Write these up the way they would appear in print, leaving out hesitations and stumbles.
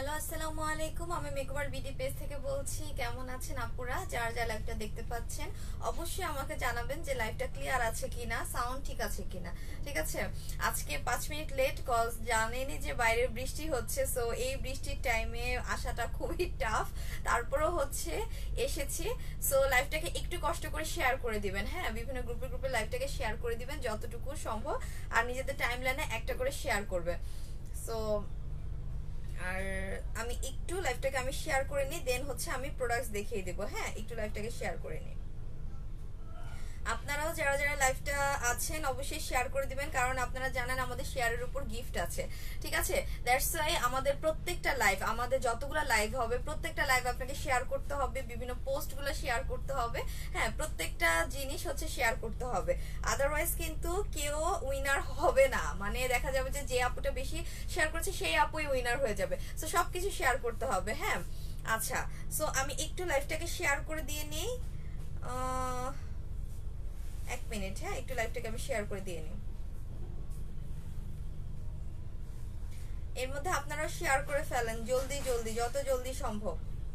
Hello আসসালামু আলাইকুম, আমি মেকওভার বিডি পেজ থেকে বলছি। কেমন আছেন আপুরা? যারা যারা লাইভটা দেখতে পাচ্ছেন অবশ্যই আমাকে জানাবেন যে লাইভটা ক্লিয়ার আছে কিনা, সাউন্ড ঠিক আছে কিনা। ঠিক আছে, আজকে 5 মিনিট লেট কজ জানেনই যে বাইরে বৃষ্টি হচ্ছে, সো এই বৃষ্টির টাইমে আসাটা খুবই টাফ। তারপরেও হচ্ছে এসেছি। সো লাইভটাকে একটু কষ্ট করে শেয়ার করে দিবেন, হ্যাঁ, বিভিন্ন গ্রুপে গ্রুপে লাইভটাকে শেয়ার করে দিবেন যতটুকু সম্ভব, আর নিজেদের টাইমলাইনে একটা করে শেয়ার করবে। সো আর আমি একটু লাইভটাকে আমি শেয়ার করে নিই, দেন হচ্ছে আমি প্রোডাক্টস দেখিয়ে দেবো। হ্যাঁ, একটু লাইভটাকে শেয়ার করে নিই। আপনারাও যারা যারা লাইভটা আছেন অবশ্যই শেয়ার করে দিবেন, কারণ আপনারা জানেন আমাদের শেয়ারের উপর গিফট আছে। ঠিক আছে, দ্যাটস ওয়াই আমাদের প্রত্যেকটা লাইভ, আমাদের যতগুলো লাইভ হবে প্রত্যেকটা লাইভ আপনাকে শেয়ার করতে হবে, বিভিন্ন পোস্টগুলো শেয়ার করতে হবে। হ্যাঁ, প্রত্যেকটা জিনিস হচ্ছে শেয়ার করতে হবে, আদারওয়াইজ কিন্তু কেউ উইনার হবে না। মানে দেখা যাবে যে যে আপুটা বেশি শেয়ার করছে সেই আপুই উইনার হয়ে যাবে। সো সবকিছু শেয়ার করতে হবে। হ্যাঁ, আচ্ছা, সো আমি একটু লাইভটাকে শেয়ার করে দিয়ে নিই। 1 মিনিট, হ্যাঁ, একটু লাইভটাকে আমি শেয়ার করে দিয়ে নিই। এর মধ্যে আপনারা শেয়ার করে ফেলেন জলদি জলদি, যত জলদি সম্ভব।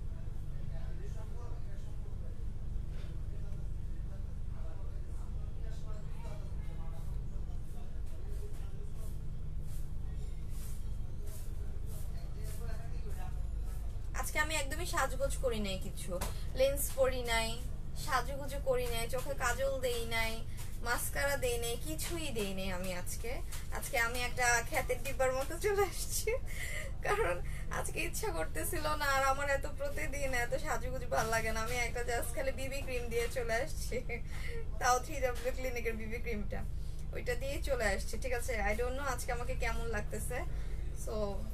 আজকে আমি একদমই সাজগোজ করি নাই, কিছু লেন্স পরি নাই, সাজুগুজু করি নাই, চোখে কাজল দেই নাই, মাস্কারা দেই নাই, কিছুই দেই নাই। আমি আজকে আজকে আমি একটা খ্যাতের ডিব্বার মতো চলে আসছি, কারণ আজকে ইচ্ছা করতেছিল না। আর আমার এত প্রতিদিন এত সাজুগুজু ভালো লাগে না। আমি একটা জাস্ট খালি বিবি ক্রিম দিয়ে চলে আসছি, তাও 3W ক্লিনিকের বিবি ক্রিমটা, ওইটা দিয়েই চলে আসছি। ঠিক আছে, আই ডোন্ট নো আজকে আমাকে কেমন লাগতেছে। সো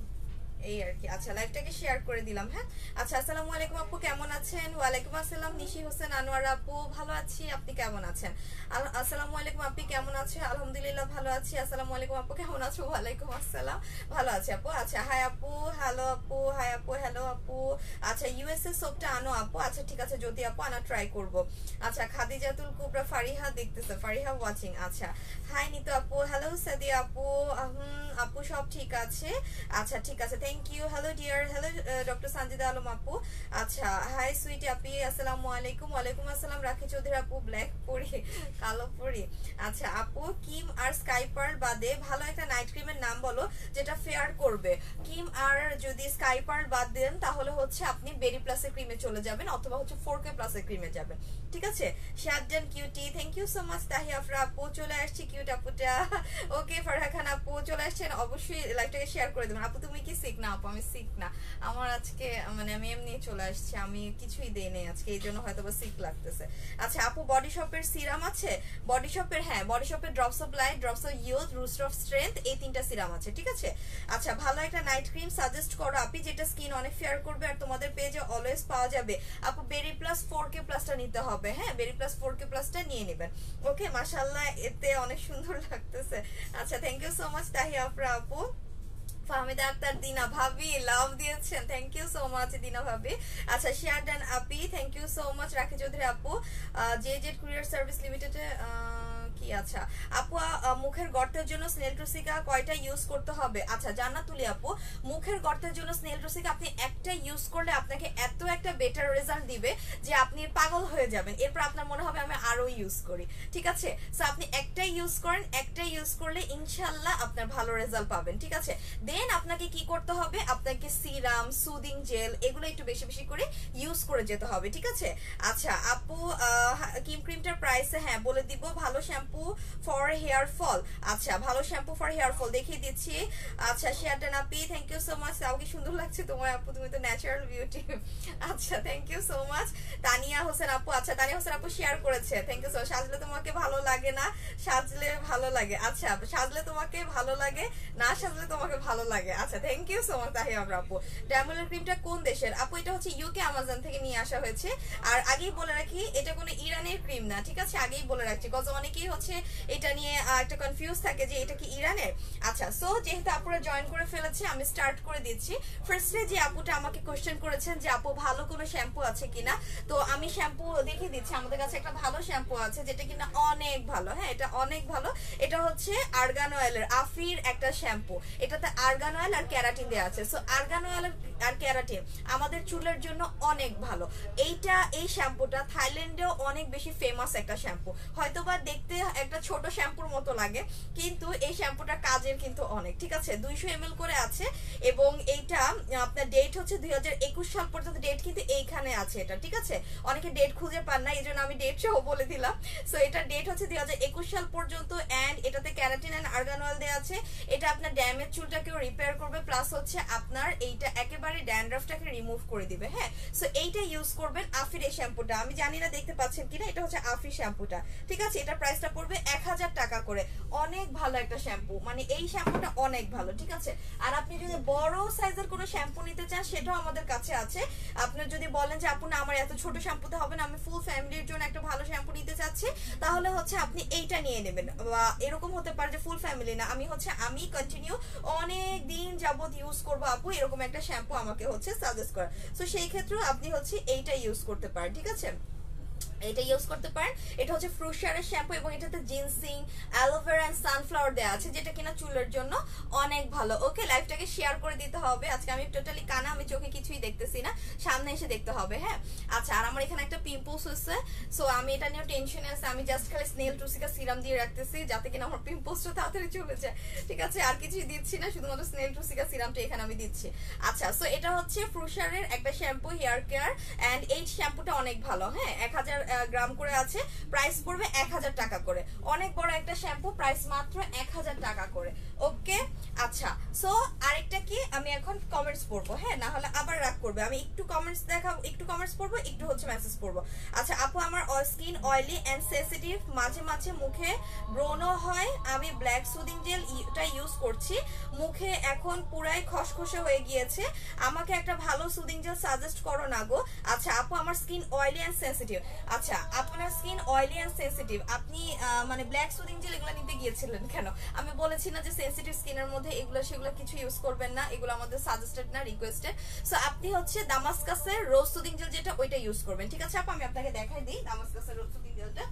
এই আর কি। আচ্ছা, লাইভটাকে শেয়ার করে দিলাম। হ্যাঁ, আচ্ছা, আসসালামু আলাইকুম আপু, কেমন আছেন? ওয়ালাইকুম আসসালাম নিশি হোসেন আনোয়ার আপু, ভালো আছি, আপনি কেমন আছেন? আসসালামু আলাইকুম আপনি কেমন আছেন? আলহামদুলিল্লাহ ভালো আছি। আসসালামু আলাইকুম আপু, কেমন আছো? ওয়ালাইকুম আসসালাম, ভালো আছি আপু। আচ্ছা, হাই আপু, হ্যালো আপু, হাই আপু, হ্যালো আপু। আচ্ছা, ইউএসএ সোপটা আনো আপু। আচ্ছা ঠিক আছে, যদি আপু আনা ট্রাই করব। আচ্ছা, খাদিজাতুল কুবরা ফারিহা দেখতেছে, ফারিহা ওয়াচিং। আচ্ছা, হাই নিতু আপু, হ্যালো সাদিয়া আপু, আপু সব ঠিক আছে? আচ্ছা ঠিক আছে, thank you. Hello dear, hello doctor Sanjida Alam আপু। আচ্ছা, হাই সুইটি আপি, আসসালামু আলাইকুম। ওয়ালাইকুম আসসালাম রাখি চৌধুরী আপু, ব্ল্যাক পরি, কালো পরি। আচ্ছা আপু, কিম আর স্কাই পার্ল বাদে ভালো একটা নাইট ক্রিমের নাম বলো যেটা ফেয়ার করবে। কিম আর যদি স্কাই পার্ল বাদ দেন তাহলে হচ্ছে আপনি বেরি প্লাসের ক্রিমে চলে যাবেন, অথবা হচ্ছে 4K প্লাসের ক্রিমে যাবেন। ঠিক আছে, Sharjan cutie, thank you so much. Tahia Afra আপু চলে আসছি, কিউট আপুটা। ওকে, ফারহা খান আপু চলে আসছেন, অবশ্যই লাইভটাকে শেয়ার করে দেবেন। আপু তুমি কি সিক? না আপু, আমি সিক না। আমার আজকে মানে আমি এমনি চলে আসছি, আমি কিছুই দেই নাই আজকে, এই জন্য হয়তো বা সিক লাগতেছে। আচ্ছা আপু, বডি শপের সিরাম আছে? বডি শপের, হ্যাঁ, বডি শপের drops of light, drops of youth, রুস্ট অফ স্ট্রেংথ, এই 3টা সিরাম আছে। ঠিক আছে, আচ্ছা, ভালো একটা নাইট ক্রিম সাজেস্ট করো আপনি, যেটা স্কিন অনেক ফেয়ার করবে আর তোমাদের পেজে অলওয়েজ পাওয়া যাবে। আপু বেরি প্লাস 4K প্লাসটা নিতে হবে। হ্যাঁ, বেরি প্লাস 4K প্লাসটা নিয়ে নেবেন। ওকে, মাশাআল্লাহ, এতে অনেক সুন্দর লাগতেছে। আচ্ছা, thank you so much Tahia Afra আপু। ফাহমিদা আক্তার, দিনা ভাবি লাভ দিয়েছেন, থ্যাংক ইউ সো মাচ দিনা ভাবি। আচ্ছা, share done Api, thank you so much রাখি চৌধুরী আপু। জে জেড কুরিয়ার সার্ভিস লিমিটেডে কি? আচ্ছা আপু, মুখের গর্তের জন্য স্নেল টুসিকা কয়টা ইউজ করতে হবে? আচ্ছা, জান্নাতুলি আপু, মুখের গর্তের জন্য স্নেল টুসিকা আপনি একটা ইউজ করলে আপনাকে এত একটা বেটার রেজাল্ট দিবে যে আপনি পাগল হয়ে যাবেন, এরপর আপনার মনে হবে আমি আরো ইউজ করি। ঠিক আছে, সো আপনি একটাই ইউজ করেন, একটা ইউজ করলে ইনশাল্লাহ আপনার ভালো রেজাল্ট পাবেন। ঠিক আছে, দেন আপনাকে কি করতে হবে, আপনাকে সিরাম, সুদিং জেল, এগুলো একটু বেশি বেশি করে ইউজ করে যেতে হবে। ঠিক আছে, আচ্ছা আপু, কিম ক্রিমটার প্রাইস হ্যাঁ বলে দিব। ভালো শ্যাম্পু ফর হেয়ার ফল, আচ্ছা ভালো শ্যাম্পু ফর হেয়ার ফল দেখিয়ে দিচ্ছি। আচ্ছা, শেয়ারটান আপি, থ্যাংক ইউ সো মাচ। তাও কি সুন্দর লাগছে তোমার আপু, তুমি তো ন্যাচারাল বিউটি। আচ্ছা, thank you so much. Tania Hossain আপু, আচ্ছা তানিয়া হোসেন আপু শেয়ার করেছে, থ্যাংক ইউ সো। সাজলে তোমাকে ভালো লাগে না, সাজলে ভালো লাগে। আচ্ছা, সাজলে তোমাকে ভালো লাগে না, সাজলে তোমাকে ভালো লাগে। আচ্ছা, thank you so much Tahia আপু। ডায়মন্ডের ক্রিমটা কোন দেশের আপু? এটা হচ্ছে ইউকে আমাজন থেকে নিয়ে আসা হয়েছে। আর আগেই বলে রাখি এটা কোনো ইরানের ক্রিম না। ঠিক আছে, আগেই বলে রাখছি, কজ অনেকেই হচ্ছে এটা নিয়ে একটা কনফিউজ থাকে যে এটা কি ইরানের। আচ্ছা, সো যেহেতু আপুরা জয়েন করে ফেলেছে আমি স্টার্ট করে দিচ্ছি। ফার্স্টে যে আপুটা আমাকে কোশ্চেন করেছেন যে আপু ভালো কোনো শ্যাম্পু আছে কিনা, তো আমি শ্যাম্পু দেখিয়ে দিচ্ছি। আমাদের কাছে একটা ভালো শ্যাম্পু আছে যেটা কিনা অনেক ভালো। হ্যাঁ, এটা অনেক ভালো। এটা হচ্ছে আর্গান অয়েলের আফির একটা শ্যাম্পু। এটাতে আর্গান অয়েল আর ক্যারাটিন দেওয়া আছে। সো আর্গান অয়েল আর ক্যারাটিন আমাদের চুলের জন্য অনেক ভালো। এই শ্যাম্পুটা থাইল্যান্ডেও অনেক বেশি ফেমাস একটা শ্যাম্পু। হয়তোবা দেখতে একটা ছোট শ্যাম্পুর মতো লাগে, কিন্তু এই শ্যাম্পুটা কাজের কিন্তু অনেক। ঠিক আছে, 200 ml করে আছে এবং এইটা আপনার ডেট হচ্ছে 2021 সাল পর্যন্ত ডেট কিন্তু এইখানে আছে এটা। ঠিক আছে, অনেকে ডেট খুঁজে পান না, এই জন্য আমি ডেট সহ বলে দিলাম। সো এটা ডেট হচ্ছে 2021 সাল পর্যন্ত এন্ড এটাতে ক্যারাটিন এন্ড আর্গান অয়েল দেওয়া আছে। এটা আপনার ড্যামেজ চুলটাকেও রিপেয়ার করবে, প্লাস হচ্ছে আপনার এইটা একেবারে ড্যান্ড্রাফটাকে রিমুভ করে দিবে। হ্যাঁ, সো এইটা ইউজ করবেন আফির এই শ্যাম্পুটা। আমি জানি না দেখতে পাচ্ছেন কিনা, এটা হচ্ছে আফির শ্যাম্পুটা। ঠিক আছে, এটা প্রাইসটা পড়বে 1000 টাকা করে। অনেক ভালো একটা শ্যাম্পু, মানে এই শ্যাম্পুটা অনেক ভালো। ঠিক আছে, আর আপনি যদি বড় সাইজের কোনো শ্যাম্পু নিতে চান সেটাও আমাদের কাছে আছে। আপনি যদি বলেন যে আপু না আমার এত ছোট শ্যাম্পুতে হবে না, আমি ফুল ফ্যামিলির জন্য একটা ভালো শ্যাম্পু নিতে চাচ্ছি, তাহলে হচ্ছে আপনি এইটা নিয়ে নেবেন। বা এরকম হতে পারে যে ফুল ফ্যামিলি না, আমি কন্টিনিউ অনেক দিন যাবত ইউজ করবো আপু, এরকম একটা শ্যাম্পু আমাকে হচ্ছে সাজেস্ট করা। সো সেই ক্ষেত্রে আপনি হচ্ছে এইটা ইউজ করতে পারেন। ঠিক আছে, এটা ইউজ করতে পারেন। এটা হচ্ছে ফ্রুশারের শ্যাম্পু এবং এটাতে জিনসিং, অ্যালোভেরা এন্ড সানফ্লাওয়ার দেওয়া আছে, যেটা কিনা চুলের জন্য অনেক ভালো। ওকে, লাইফটাকে শেয়ার করে দিতে হবে। আজকে আমি টোটালি কানা, আমি চোখে কিছুই দেখতেছি না, সামনে এসে দেখতে হবে। হ্যাঁ, আচ্ছা, আর আমার এখানে একটা পিম্পলস হচ্ছে, সো আমি এটা নিয়ে টেনশনে আছে। আমি জাস্ট খালি স্নেল টুসিকা সিরাম দিয়ে রাখতেছি যাতে কিনা আমার পিম্পলসটা তাড়াতাড়ি চলে যায়। ঠিক আছে, আর কিছুই দিচ্ছি না, শুধুমাত্র স্নেল টুসিকা সিরামটা এখানে আমি দিচ্ছি। আচ্ছা, সো এটা হচ্ছে ফ্রুশারের একটা শ্যাম্পু, হেয়ার কেয়ার, এন্ড এই শ্যাম্পুটা অনেক ভালো। হ্যাঁ, 1000 গ্রাম করে আছে, প্রাইস পড়বে 1000 টাকা করে। অনেক বড় একটা শ্যাম্পু, প্রাইস মাত্র 1000 টাকা করে। ওকে, আচ্ছা, সো আরেকটা কি, আমি এখন কমেন্টস পড়বো। হ্যাঁ, না হলে আবার রাগ করবে। আমি একটু কমেন্টস দেখাবো, একটু কমেন্টস পড়বো, একটু হচ্ছে মেসেজ পড়বো। আচ্ছা আপু, আমার স্কিন অয়েলি এন্ড সেনসিটিভ, মাঝে মাঝে মুখে ব্রণ হয়। আমি ব্ল্যাক সুদিং জেলটা ইউজ করছি, মুখে এখন পুরাই খসখসে হয়ে গিয়েছে। আমাকে একটা ভালো সুদিং জেল সাজেস্ট করো না গো। আচ্ছা আপু, আমার স্কিন অয়েলি এন্ড সেনসিটিভ। আচ্ছা, আপনার স্কিন অয়েলি এন্ড সেনসিটিভ, আপনি মানে ব্ল্যাক সুদিং জেল এগুলো নিতে গিয়েছিলেন কেন? আমি বলেছি না যে সেনসিটিভ স্কিনের মধ্যে এগুলো সেগুলো কিছু ইউজ করবেন না, এগুলো আমাদের সাজেস্টেড না, রিকোয়েস্টেড। সো আপনি হচ্ছে দামাস্কাসের রোজ সুদিং জেল যেটা, ওইটা ইউজ করবেন। ঠিক আছে আপু, আমি আপনাকে দেখাই দিই দামাস্কাসের রোজ সুদিং জেলটা,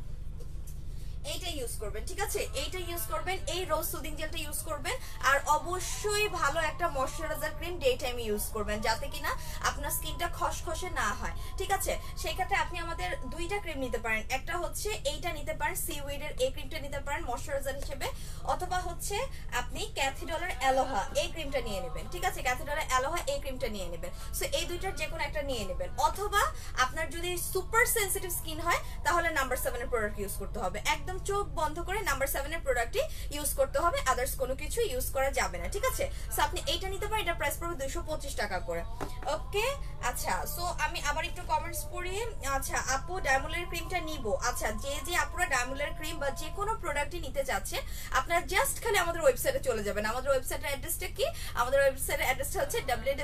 এইটা ইউজ করবেন। ঠিক আছে, এইটা ইউজ করবেন, এই রোজ সুদিং জেলটা ইউজ করবেন। আর অবশ্যই ভালো একটা ময়শ্চারাইজার ক্রিম ডে টাইমে ইউজ করবেন, যাতে কিনা আপনার স্কিনটা খসখসে না হয়। ঠিক আছে, সেই ক্ষেত্রে আপনি আমাদের দুইটা ক্রিম নিতে পারেন। একটা হচ্ছে এইটা নিতে পারেন, সিউইডের এই ক্রিমটা নিতে পারেন ময়শ্চারাইজার হিসেবে, অথবা হচ্ছে আপনি ক্যাথিডলের অ্যালোহা এই ক্রিমটা নিয়ে নেবেন। ঠিক আছে, ক্যাথিডলের অ্যালোহা এই ক্রিমটা নিয়ে নেবেন। সো এই দুইটার যে কোনো একটা নিয়ে নেবেন। অথবা আপনার যদি সুপার সেনসিটিভ স্কিন হয় তাহলে নাম্বার 7 এর প্রোডাক্ট ইউজ করতে হবে। একদম চোখ বন্ধ করে নাম্বার 7 এর প্রোডাক্টই ইউজ করতে হবে, আদার্স কোনো কিছু ইউজ করা যাবে না। ঠিক আছে, সো আপনি এইটা নিতে পারেন, এটা প্রাইস পড়বে 225 টাকা করে। ওকে, আচ্ছা, সো আমি আবার একটু কমেন্টস পড়ি। আচ্ছা আপু, ডায়মন্ডের ক্রিমটা নিব। আচ্ছা, যে আপুরা ডায়মন্ডের ক্রিম বা যে কোনো প্রোডাক্টই নিতে চাচ্ছেন, আপনারা জাস্ট খালি আমাদের ওয়েবসাইটে চলে যাবেন। আমাদের ওয়েবসাইটের অ্যাড্রেসটা কি? আমাদের ওয়েবসাইটের অ্যাড্রেসটা হচ্ছে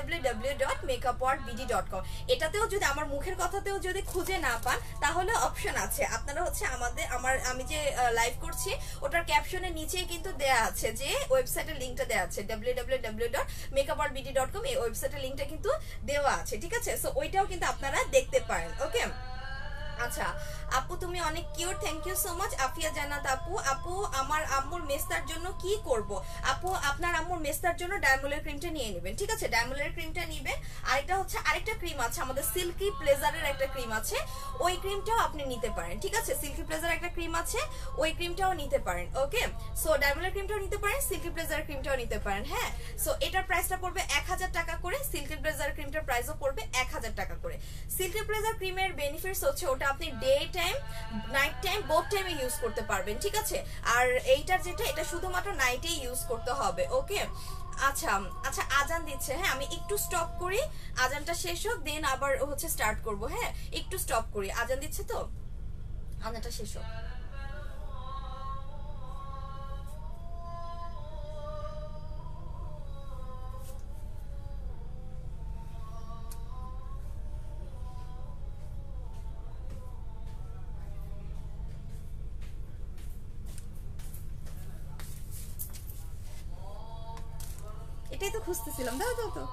www.makeupworldbd.com। এটাতেও যদি আমার মুখের কথাতেও যদি খুঁজে না পান, তাহলে অপশন আছে, আপনারা হচ্ছে আমি যে লাইভ করছি ওটার ক্যাপশনের নিচেই কিন্তু দেয়া আছে যে ওয়েবসাইটের লিংকটা দেয়া আছে, www.makeupworldbd.com। এই ওয়েবসাইটের লিংকটা কিন্তু দেওয়া আছে। ঠিক আছে, সো ওইটাও কিন্তু আপনারা দেখতে পারেন। ওকে, আচ্ছা আপু তুমি অনেক cute, thank you so much Afia Jannat আপু। আপু আমার আম্মুর মেস্তার জন্য কি করব? আপু আপনার আম্মুর মেস্তার জন্য ডায়মন্ডের ক্রিমটা নিয়ে নেবেন। ঠিক আছে, ডায়মন্ডের ক্রিমটা নেবেন। আরেকটা হচ্ছে আরেকটা ক্রিম আছে আমাদের, সিল্কি প্লেজারের একটা ক্রিম আছে, ওই ক্রিমটাও আপনি নিতে পারেন। ঠিক আছে, সিল্কি প্লেজার একটা ক্রিম আছে, ওই ক্রিমটাও নিতে পারেন। ওকে, সো ডায়মন্ডের ক্রিমটাও নিতে পারেন, সিল্কি প্লেজার ক্রিমটাও নিতে পারেন। হ্যাঁ, সো এটার প্রাইসটা পড়বে 1000 টাকা করে, সিল্কি প্লেজার ক্রিমটার প্রাইসও পড়বে 1000 টাকা করে। সিল্কি প্লেজার ক্রিমের বেনিফিটস হচ্ছে ওটা আপনি day time night time both টাইমে ইউজ করতে পারবেন। ঠিক আছে, আর এইটার যেটা, এটা শুধুমাত্র নাইটেই ইউজ করতে হবে। ওকে, আচ্ছা আচ্ছা, আজান দিচ্ছে। হ্যাঁ, আমি একটু স্টপ করি, আজানটা শেষ হোক, দেন আবার হচ্ছে স্টার্ট করব। হ্যাঁ, একটু স্টপ করি, আজান দিচ্ছে তো, আজানটা শেষ হোক। এটাই তো খুঁজতেছিলাম, দাও দাও তো।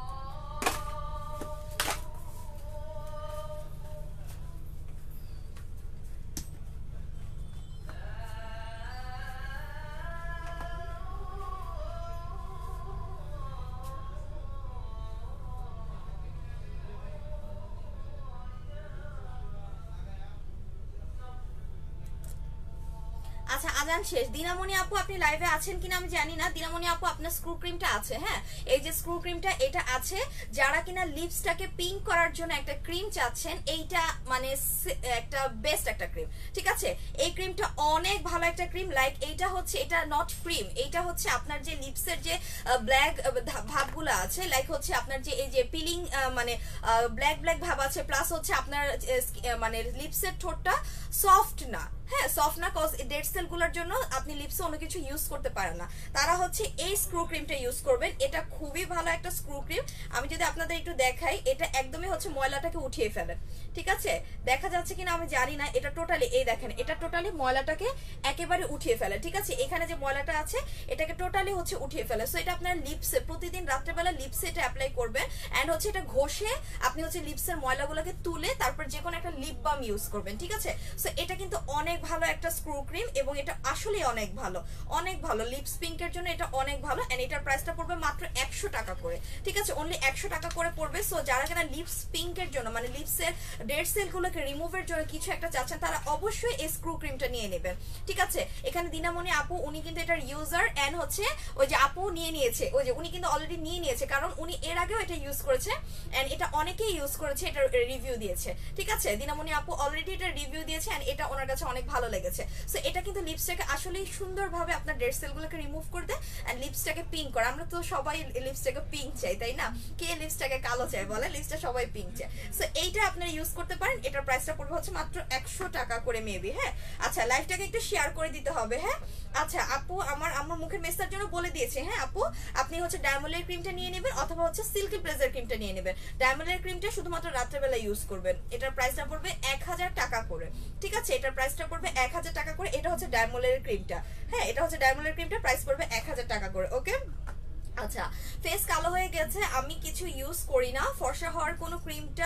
আচ্ছা আজান শেষ। দিনামণি আপু আপনি লাইভে আছেন কিনা আমি জানি না। দিনামণি আপু আপনার স্ক্রু ক্রিমটা আছে, হ্যাঁ এই যে স্ক্রু ক্রিমটা এটা আছে। যারা কিনা লিপসটাকে পিঙ্ক করার জন্য একটা ক্রিম চাচ্ছেন, এইটা মানে একটা বেস্ট একটা ক্রিম, ঠিক আছে। এই ক্রিমটা অনেক ভালো একটা ক্রিম। লাইক এইটা হচ্ছে, এটা নট ক্রিম, এইটা হচ্ছে আপনার যে লিপসের যে ব্ল্যাক ভাবগুলো আছে, লাইক হচ্ছে আপনার যে এই যে পিলিং মানে ব্ল্যাক ব্ল্যাক ভাব আছে, প্লাস হচ্ছে আপনার মানে লিপসের ঠোঁটটা সফট না, হ্যাঁ সফট না, কজ ডেড সেল গুলোর জন্য আপনি লিপসে অন্য কিছু ইউজ করতে পারেন না, তারা হচ্ছে এই স্ক্রু ক্রিমটা ইউজ করবেন। এটা খুবই ভালো একটা স্ক্রু ক্রিম। আমি যদি আপনাদের একটু দেখাই, এটা একদমই হচ্ছে ময়লাটাকে উঠিয়ে ফেলে, ঠিক আছে। দেখা যাচ্ছে কিনা আমি জানি না, এটা টোটালি এই দেখেন, এটা টোটালি ময়লাটাকে একেবারে উঠিয়ে ফেলে, ঠিক আছে। এখানে যে ময়লাটা আছে এটাকে টোটালি হচ্ছে উঠিয়ে ফেলে। সো এটা আপনার লিপসে প্রতিদিন রাত্রেবেলা লিপসে এটা অ্যাপ্লাই করবেন, এন্ড হচ্ছে এটা ঘষে আপনি হচ্ছে লিপসের ময়লাগুলোকে তুলে তারপর যে কোনো একটা লিপ বাম ইউজ করবেন, ঠিক আছে। সো এটা কিন্তু অনেক ভালো একটা স্ক্রু ক্রিম এবং এটা আসলে অনেক ভালো, অনেক ভালো লিপস পিঙ্কের জন্য এটা অনেক ভালো। এন্ড এটার প্রাইসটা পড়বে মাত্র 100 টাকা করে, ঠিক আছে, অনলি 100 টাকা করে পড়বে। সো যারা কিনা লিপস পিঙ্কের জন্য মানে লিপসের ডেড সেল গুলোকে রিমুভের জন্য কিছু একটা চাচ্ছেন, তারা অবশ্যই এই স্ক্রু ক্রিমটা নিয়ে নেবেন, ঠিক আছে। এখানে দিনামণি আপু উনি কিন্তু এটার ইউজার, এন্ড হচ্ছে ওই যে আপু নিয়ে নিয়েছে, ওই যে উনি কিন্তু অলরেডি নিয়ে নিয়েছে, কারণ উনি এর আগেও এটা ইউজ করেছে এন্ড এটা অনেকেই ইউজ করেছে, এটা রিভিউ দিয়েছে, ঠিক আছে। দিনামণি আপু অলরেডি এটা রিভিউ দিয়েছে এন্ড এটা ওনার কাছে অনেক ভালো লেগেছে। সো এটা কিন্তু লিপসটাকে আসলে সুন্দরভাবে আপনার ডেড সেল গুলোকে রিমুভ করে দেয় এন্ড লিপসটাকে পিঙ্ক করে। আমরা তো সবাই লিপসটাকে পিঙ্ক চাই, তাই না? কে লিপসটাকে কালো চাই বলে? লিপসটা সবাই পিঙ্ক চায়। সো এইটা আপনারা ইউজ করতে পারেন। এটার প্রাইসটা পড়বে হচ্ছে মাত্র 100 টাকা করে মেবি, হ্যাঁ। আচ্ছা লাইভটাকে একটু শেয়ার করে দিতে হবে, হ্যাঁ। আচ্ছা আপু আমার মুখের মেসার জন্য বলে দিয়েছে, হ্যাঁ আপু আপনি হচ্ছে ডায়মন্ডের ক্রিমটা নিয়ে নেবেন অথবা হচ্ছে সিল্কি প্লেজার ক্রিমটা নিয়ে নেবেন। ডায়মন্ডের ক্রিমটা শুধুমাত্র রাত্রেবেলা ইউজ করবেন। এটার প্রাইসটা পড়বে 1000 টাকা করে, ঠিক আছে। এটার প্রাইসটা পড়বে 1000 টাকা করে। এটা হচ্ছে ডায়মন্ডের ক্রিমটা, হ্যাঁ এটা হচ্ছে ডায়মন্ডের ক্রিমটা, প্রাইস পড়বে 1000 টাকা করে, ওকে। আচ্ছা ফেস কালো হয়ে গেছে, আমি কিছু ইউজ করি না, ফর্সা হওয়ার কোন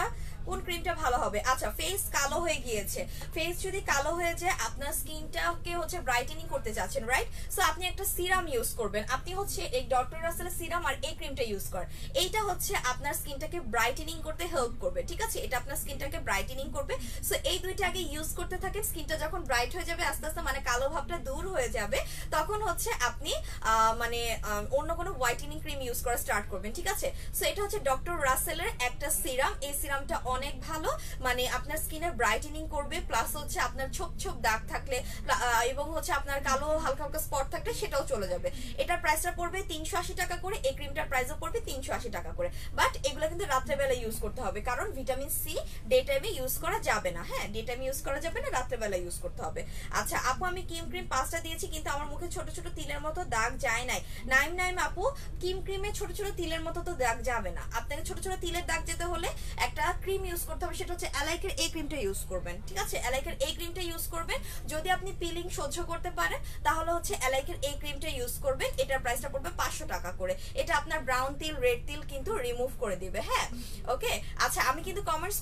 ক্রিমটা ভালো হবে? আচ্ছা ফেস কালো হয়ে গিয়েছে, ফেস যদি কালো হয়ে যায় আপনার স্কিনটাকে হচ্ছে ব্রাইটেনিং করতে চাচ্ছেন, রাইট। সো আপনি একটা সিরাম ইউজ করবেন। আপনি হচ্ছে এই ডক্টর রাসেলের সিরাম আর এই ক্রিমটা ইউজ করেন। এইটা হচ্ছে আপনার স্কিনটাকে ব্রাইটেনিং করতে হেল্প করবে, ঠিক আছে। এটা আপনার স্কিনটাকে ব্রাইটেনিং করবে। সো এই দুইটা আগে ইউজ করতে থাকেন। স্কিনটা যখন ব্রাইট হয়ে যাবে আস্তে আস্তে, মানে কালো ভাবটা দূর হয়ে যাবে, তখন হচ্ছে আপনি মানে অন্য কোনো হোয়াইটেনিং ক্রিম ইউজ করা স্টার্ট করবেন, ঠিক আছে। সো এটা হচ্ছে ডক্টর রাসেলের একটা সিরাম। এই সিরামটা অনেক ভালো, মানে আপনার স্কিনের ব্রাইটেনিং করবে, প্লাস হচ্ছে আপনার ছোপ ছোপ দাগ থাকলে এবং হচ্ছে আপনার কালো হালকা হালকা স্পট থাকলে সেটাও চলে যাবে। এটার প্রাইসটা পড়বে 380 টাকা করে। এই ক্রিমটার প্রাইসও পড়বে 380 টাকা করে। বাট এগুলো কিন্তু রাত্রেবেলা ইউজ করতে হবে, কারণ ভিটামিন সি ডে টাইমে ইউজ করা যাবে না, হ্যাঁ ডে টাইমে ইউজ করা যাবে না, রাত্রেবেলা ইউজ করতে হবে। আচ্ছা আপু আমি ক্রিম 5টা দিয়েছি কিন্তু আমার মুখে ছোট ছোট তিলের মতো দাগ যায় নাই। নাইম আপু ক্রিমে ছোট ছোট তিলের মতো তো দাগ যাবে না। আপনাকে ছোট ছোট তিলের দাগ যেতে হলে একটা ক্রিম ইউজ করতে হবে, সেটা হচ্ছে অ্যালাইকের এই ক্রিমটা ইউজ করবেন, ঠিক আছে। অ্যালাইকের এই ক্রিমটা ইউজ করবেন। যদি আপনি পিলিং সহ্য করতে পারেন তাহলে হচ্ছে অ্যালাইকের এই ক্রিমটা ইউজ করবেন। এটার প্রাইসটা পড়বে 500 টাকা করে। এটা আপনার ব্রাউন তিল রেড তিল কিন্তু রিমুভ করে দিবে, হ্যাঁ ওকে। আচ্ছা আমি কিন্তু কমেন্টস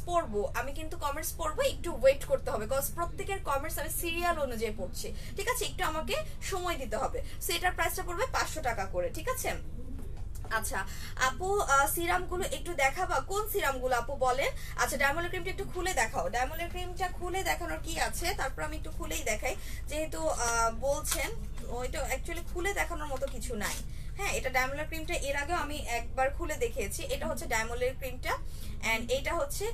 পড়বো, একটু ওয়েট করতে হবে, কজ প্রত্যেকের কমেন্টস আমি সিরিয়াল অনুযায়ী পড়ছি, ঠিক আছে। একটু আমাকে সময় দিতে হবে। সো এটার প্রাইসটা পড়বে 500 টাকা করে, ঠিক আছে। আচ্ছা আপু সিরাম গুলো একটু দেখাবা, কোন সিরাম গুলো আপু বলেন? আচ্ছা ডায়মন্ডের ক্রিমটা একটু খুলে দেখাও। ডায়মন্ডের ক্রিমটা খুলে দেখানোর কি আছে, তারপর আমি একটু খুলেই দেখাই, যেহেতু বলছেন ওইটা অ্যাকচুয়ালি খুলে দেখানোর মতো কিছু নাই, হ্যাঁ। এটা ডায়মন্ডের ক্রিমটা এর আগেও আমি একবার খুলে দেখিয়েছি। এটা হচ্ছে ডায়মন্ডের ক্রিমটা এন্ড এইটা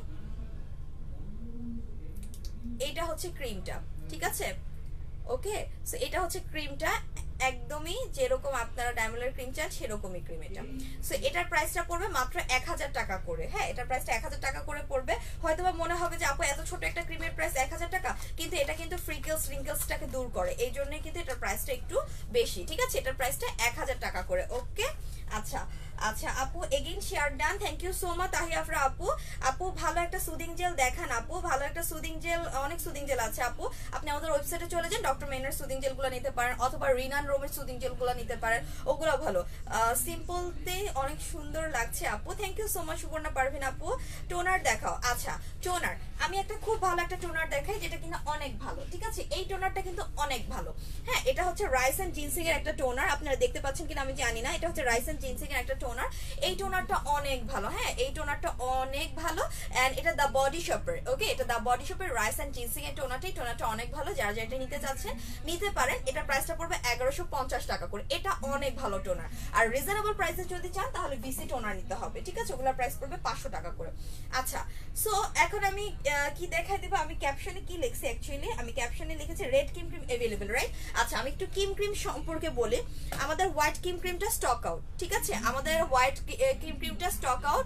হচ্ছে ক্রিমটা, ঠিক আছে ওকে। সো এটা হচ্ছে ক্রিমটা, একদমই যেরকম আপনারা ডায়মন্ডের ক্রিম চান সেরকমই ক্রিম এটা। সো এটার প্রাইসটা পড়বে মাত্র 1000 টাকা করে, হ্যাঁ এটার প্রাইসটা 1000 টাকা করে পড়বে। হয়তোবা মনে হবে যে আপু এত ছোট একটা ক্রিমের প্রাইস 1000 টাকা, কিন্তু এটা কিন্তু রিঙ্কেলসটাকে দূর করে, এই জন্যই কিন্তু এটার প্রাইসটা একটু বেশি, ঠিক আছে। এটার প্রাইসটা 1000 টাকা করে, ওকে। আচ্ছা আপু again share done, thank you so much তাহিয়াফরা আপু ভালো একটা সুদিং জেল দেখান আপু, ভালো একটা সুদিং জেল, অনেক সুদিং জেল আছে আপু। আপনি আমাদের ওয়েবসাইটে চলে যান, ডক্টর মেনার সুদিং জেলগুলো নিতে পারেন, অথবা রিনান রোমের সুদিং জেলগুলো নিতে পারেন, ওগুলো ভালো। সিম্পলতে অনেক সুন্দর লাগছে আপু, thank you so much Suborna Parvin আপু। টোনার দেখাও। আচ্ছা টোনার আমি একটা খুব ভালো একটা টোনার দেখাই, যেটা কিনা অনেক ভালো, ঠিক আছে। এই টোনারটা কিন্তু অনেক ভালো, হ্যাঁ। এটা হচ্ছে রাইস এন্ড জিনসিং এর একটা টোনার, আপনারা দেখতে পাচ্ছেন কিনা আমি জানি না। এটা হচ্ছে রাইস এন্ড জিনসিং এর একটা টোনার। টোনার, এই টোনারটা অনেক ভালো। হ্যাঁ, এই টোনারটা অনেক ভালো এন্ড এটা দা বডি শপের। ওকে, এটা দা বডি শপের রাইস এন্ড জিনসিং এর টোনারটা। এই টোনারটা অনেক ভালো, যারা যেটা নিতে চাচ্ছেন নিতে পারেন। এটা প্রাইসটা পড়বে 1150 টাকা করে। এটা অনেক ভালো টোনার। আর রিজনেবল প্রাইসে যদি চান তাহলে বিসি টোনার নিতে হবে, ঠিক আছে? ওগুলোর প্রাইস পড়বে 500 টাকা করে। আচ্ছা, সো এখন আমি কি দেখাই দেব, আমি ক্যাপশনে কি লিখছি অ্যাকচুয়ালি, আমি ক্যাপশনে লিখেছি red Kim cream available, right? আচ্ছা, আমি একটু কিম ক্রিম সম্পর্কে বলি। আমাদের হোয়াইট কিম ক্রিমটা স্টক আউট, ঠিক আছে? আমাদের হোয়াইট কিম ক্রিমটা স্টক আউট।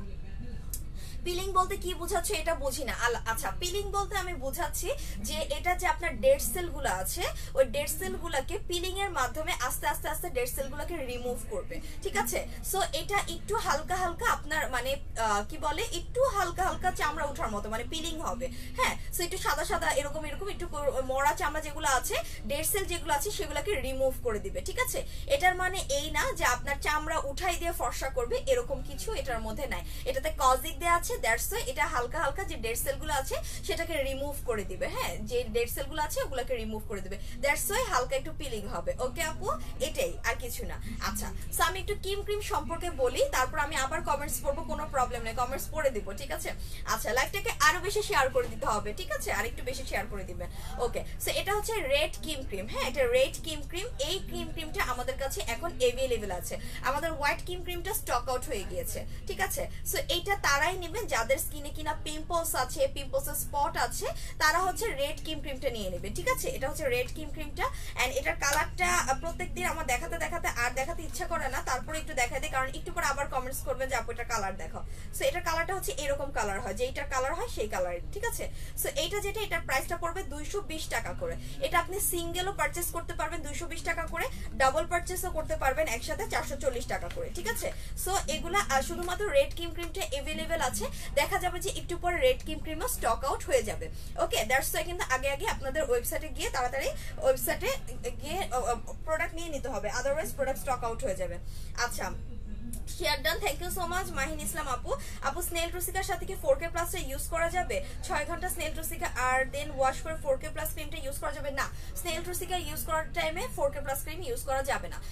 পিলিং বলতে কি বোঝাচ্ছে এটা বুঝি না। আচ্ছা, পিলিং বলতে আমি বোঝাচ্ছি যে এটা যে আপনার ডেড সেল গুলো আছে, ওই ডেড সেল গুলাকে পিলিং এর মাধ্যমে আস্তে আস্তে আস্তে ডেড সেল গুলাকে রিমুভ করবে, ঠিক আছে? সো এটা একটু হালকা হালকা আপনার মানে কি বলে, একটু হালকা হালকা চামড়া ওঠার মতো মানে পিলিং হবে। হ্যাঁ, সো একটু সাদা সাদা এরকম এরকম একটু মরা চামড়া যেগুলো আছে, ডেড সেল যেগুলো আছে সেগুলোকে রিমুভ করে দিবে, ঠিক আছে? এটার মানে এই না যে আপনার চামড়া উঠাই দিয়ে ফর্সা করবে, এরকম কিছু এটার মধ্যে নাই। এটাতে কজিক দেয়া আছে, দ্যাটস ওয়াই এটা হালকা হালকা যে ডেড সেল গুলো আছে সেটাকে রিমুভ করে দিবে। হ্যাঁ, যে ডেড সেল গুলো আছে ওগুলোকে রিমুভ করে দিবে, দ্যাটস ওয়াই হালকা একটু পিলিং হবে। ওকে আপু, এটাই, আর কিছু না। আচ্ছা, সো আমি একটু কিম ক্রিম সম্পর্কে বলি, তারপর আমি আবার কমেন্টস পড়বো, কোনো প্রবলেম নেই, কমেন্টস পড়ে দিব, ঠিক আছে? আচ্ছা, লাইভটাকে আরো বেশি শেয়ার করে দিতে হবে, ঠিক আছে? আর একটু বেশি শেয়ার করে দিবেন। ওকে, সো এটা হচ্ছে রেড কিম ক্রিম। হ্যাঁ, এটা রেড কিম ক্রিম। এই ক্রিম ক্রিমটা আমাদের কাছে এখন अवेलेबल আছে। আমাদের হোয়াইট কিম ক্রিমটা স্টক আউট হয়ে গিয়েছে, ঠিক আছে? সো এইটা তারাই নেবেন যাদের স্কিনে কিনা পিম্পলস আছে, পিম্পলসের স্পট আছে, তারা হচ্ছে রেড কিম ক্রিমটা নিয়ে নেবে, ঠিক আছে? এটা হচ্ছে রেড কিম ক্রিমটা এন্ড এটার কালারটা প্রত্যেকদিন আমার দেখাতে দেখাতে আর দেখাতে ইচ্ছা করে না, তারপরে একটু দেখাই দিই, কারণ একটু পরে আবার কমেন্টস করবেন যে আপু এটা কালার দেখাও। সো এটার কালারটা হচ্ছে এরকম কালার হয়, যেইটার কালার হয় সেই কালার, ঠিক আছে? সো এইটা যেটা, এটার প্রাইসটা পড়বে 220 টাকা করে। এটা আপনি সিঙ্গেলও পারচেজ করতে পারবেন 220 টাকা করে, ডাবল পারচেজও করতে পারবেন একসাথে 440 টাকা করে, ঠিক আছে? সো এগুলা শুধুমাত্র রেড কিম ক্রিমটা अवेलेबल আছে। দেখা যাবে যে একটু পরে রেড কিম ক্রিমও স্টক আউট হয়ে যাবে। ওকে, দ্যাটস ওয়াই কিন্তু আগে আগে আপনাদের ওয়েবসাইটে গিয়ে তাড়াতাড়ি ওয়েবসাইটে গিয়ে প্রোডাক্ট নিয়ে নিতে হবে, আদারওয়াইজ প্রোডাক্ট স্টক আউট হয়ে যাবে। আচ্ছা, share done, thank you so much Mahin Islam আপু। আপু স্নেল ট্রুসিকার সাথে কি 4K প্লাসটা ইউজ করা যাবে? 6 ঘন্টা স্নেল ট্রুসিকা আর দেন ওয়াশ করে 4K প্লাস ক্রিমটা ইউজ করা যাবে না। স্নেল ট্রুসিকা ইউজ করার টাইমে 4K প্লাস ক্রিম ইউজ করা যাবে না।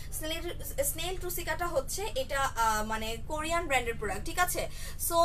স্নেল ট্রুসিকাটা হচ্ছে এটা মানে কোরিয়ান ব্র্যান্ডের প্রোডাক্ট, ঠিক আছে? সো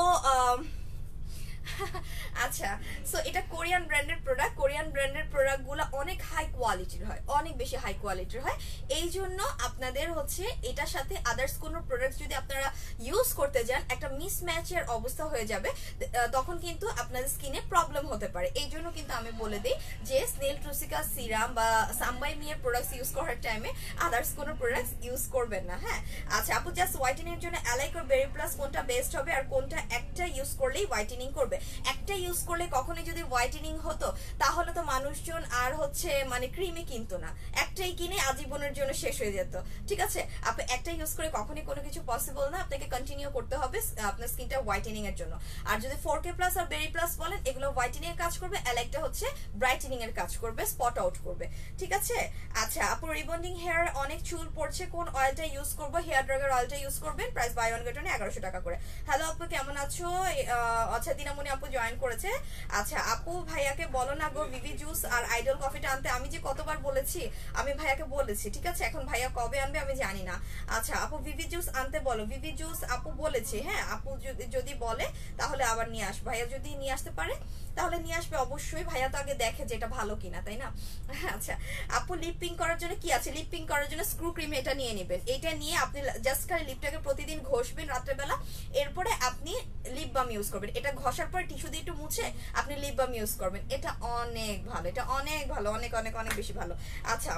আচ্ছা, সো এটা কোরিয়ান ব্র্যান্ডের প্রোডাক্ট। কোরিয়ান ব্র্যান্ডের প্রোডাক্টগুলো অনেক হাই কোয়ালিটির হয়, অনেক বেশি হাই কোয়ালিটির হয়। এই জন্য আপনাদের হচ্ছে এটার সাথে আদার্স কোনো প্রোডাক্ট যদি আপনারা ইউজ করতে যান, একটা মিসম্যাচের অবস্থা হয়ে যাবে, তখন কিন্তু আপনাদের স্কিনে প্রবলেম হতে পারে। এই জন্য কিন্তু আমি বলে দিই যে স্নেল ট্রুসিকা সিরাম বা সামবাই মিয়ার প্রোডাক্টস ইউজ করার টাইমে আদার্স কোনো প্রোডাক্টস ইউজ করবেন না। হ্যাঁ, আচ্ছা আপু, জাস্ট হোয়াইটেনিং এর জন্য অ্যালাইক আর বেরি প্লাস কোনটা বেস্ট হবে আর কোনটা একটা ইউজ করলেই হোয়াইটেনিং করবে? একটা ইউজ করলে কখনোই যদি হোয়াইটেনিং হতো তাহলে তো মানুষজন আর হচ্ছে মানে ক্রিমই কিনতো না, একটাই কিনে আজীবনের জন্য শেষ হয়ে যেত, ঠিক আছে? আপনি একটা ইউজ করে কখনোই কোনো কিছু পসিবল না, আপনাকে কন্টিনিউ করতে হবে আপনার স্কিনটা হোয়াইটেনিং এর জন্য। আর যদি 4K প্লাস আর বেরি প্লাস বলেন, এগুলো হোয়াইটেনিং এর কাজ করবে, অ্যালাইকটা হচ্ছে ব্রাইটেনিং এর কাজ করবে, স্পট আউট করবে, ঠিক আছে? আচ্ছা আপু, রিবন্ডিং হেয়ার অনেক চুল পড়ছে, কোন অয়েলটা ইউজ করবো? হেয়ার ড্রাগের অয়েলটা ইউজ করবেন, price buy one get one 1100 টাকা করে। হ্যালো আপু, কেমন আছো? আচ্ছা, দিনামণি আপু জয়েন করেছে। আচ্ছা আপু, ভাইয়াকে বলো না গো ভিভি জুস আর আইডল কফিটা আনতে। আমি যে কতবার বলেছি, আমি ভাইয়াকে বলেছি, ঠিক আছে? এখন ভাইয়া কবে আনবে আমি জানি না। আচ্ছা আপু, ভিভি জুস আনতে বলো। ভিভি জুস আপু বলেছি, হ্যাঁ আপু যদি বলে তাহলে আবার নিয়ে আসবে। ভাইয়া যদি নিয়ে আসতে পারে তাহলে নিয়ে আসবে অবশ্যই। ভাইয়া তো আগে দেখে যে এটা ভালো কিনা, তাই না? আচ্ছা আপু, লিপ পিং করার জন্য কি আছে? লিপ পিং করার জন্য স্ক্রু ক্রিম এটা নিয়ে নেবেন। এটা নিয়ে আপনি জাস্ট খালি লিপটাকে প্রতিদিন ঘষবেন রাত্রেবেলা, এরপরে আপনি লিপ বাম ইউজ করবেন। এটা ঘষার পর টিস্যু দিয়ে একটু মুছে আপনি লিপ বাম ইউজ করবেন। এটা অনেক ভালো, এটা অনেক ভালো, অনেক অনেক অনেক বেশি ভালো। আচ্ছা,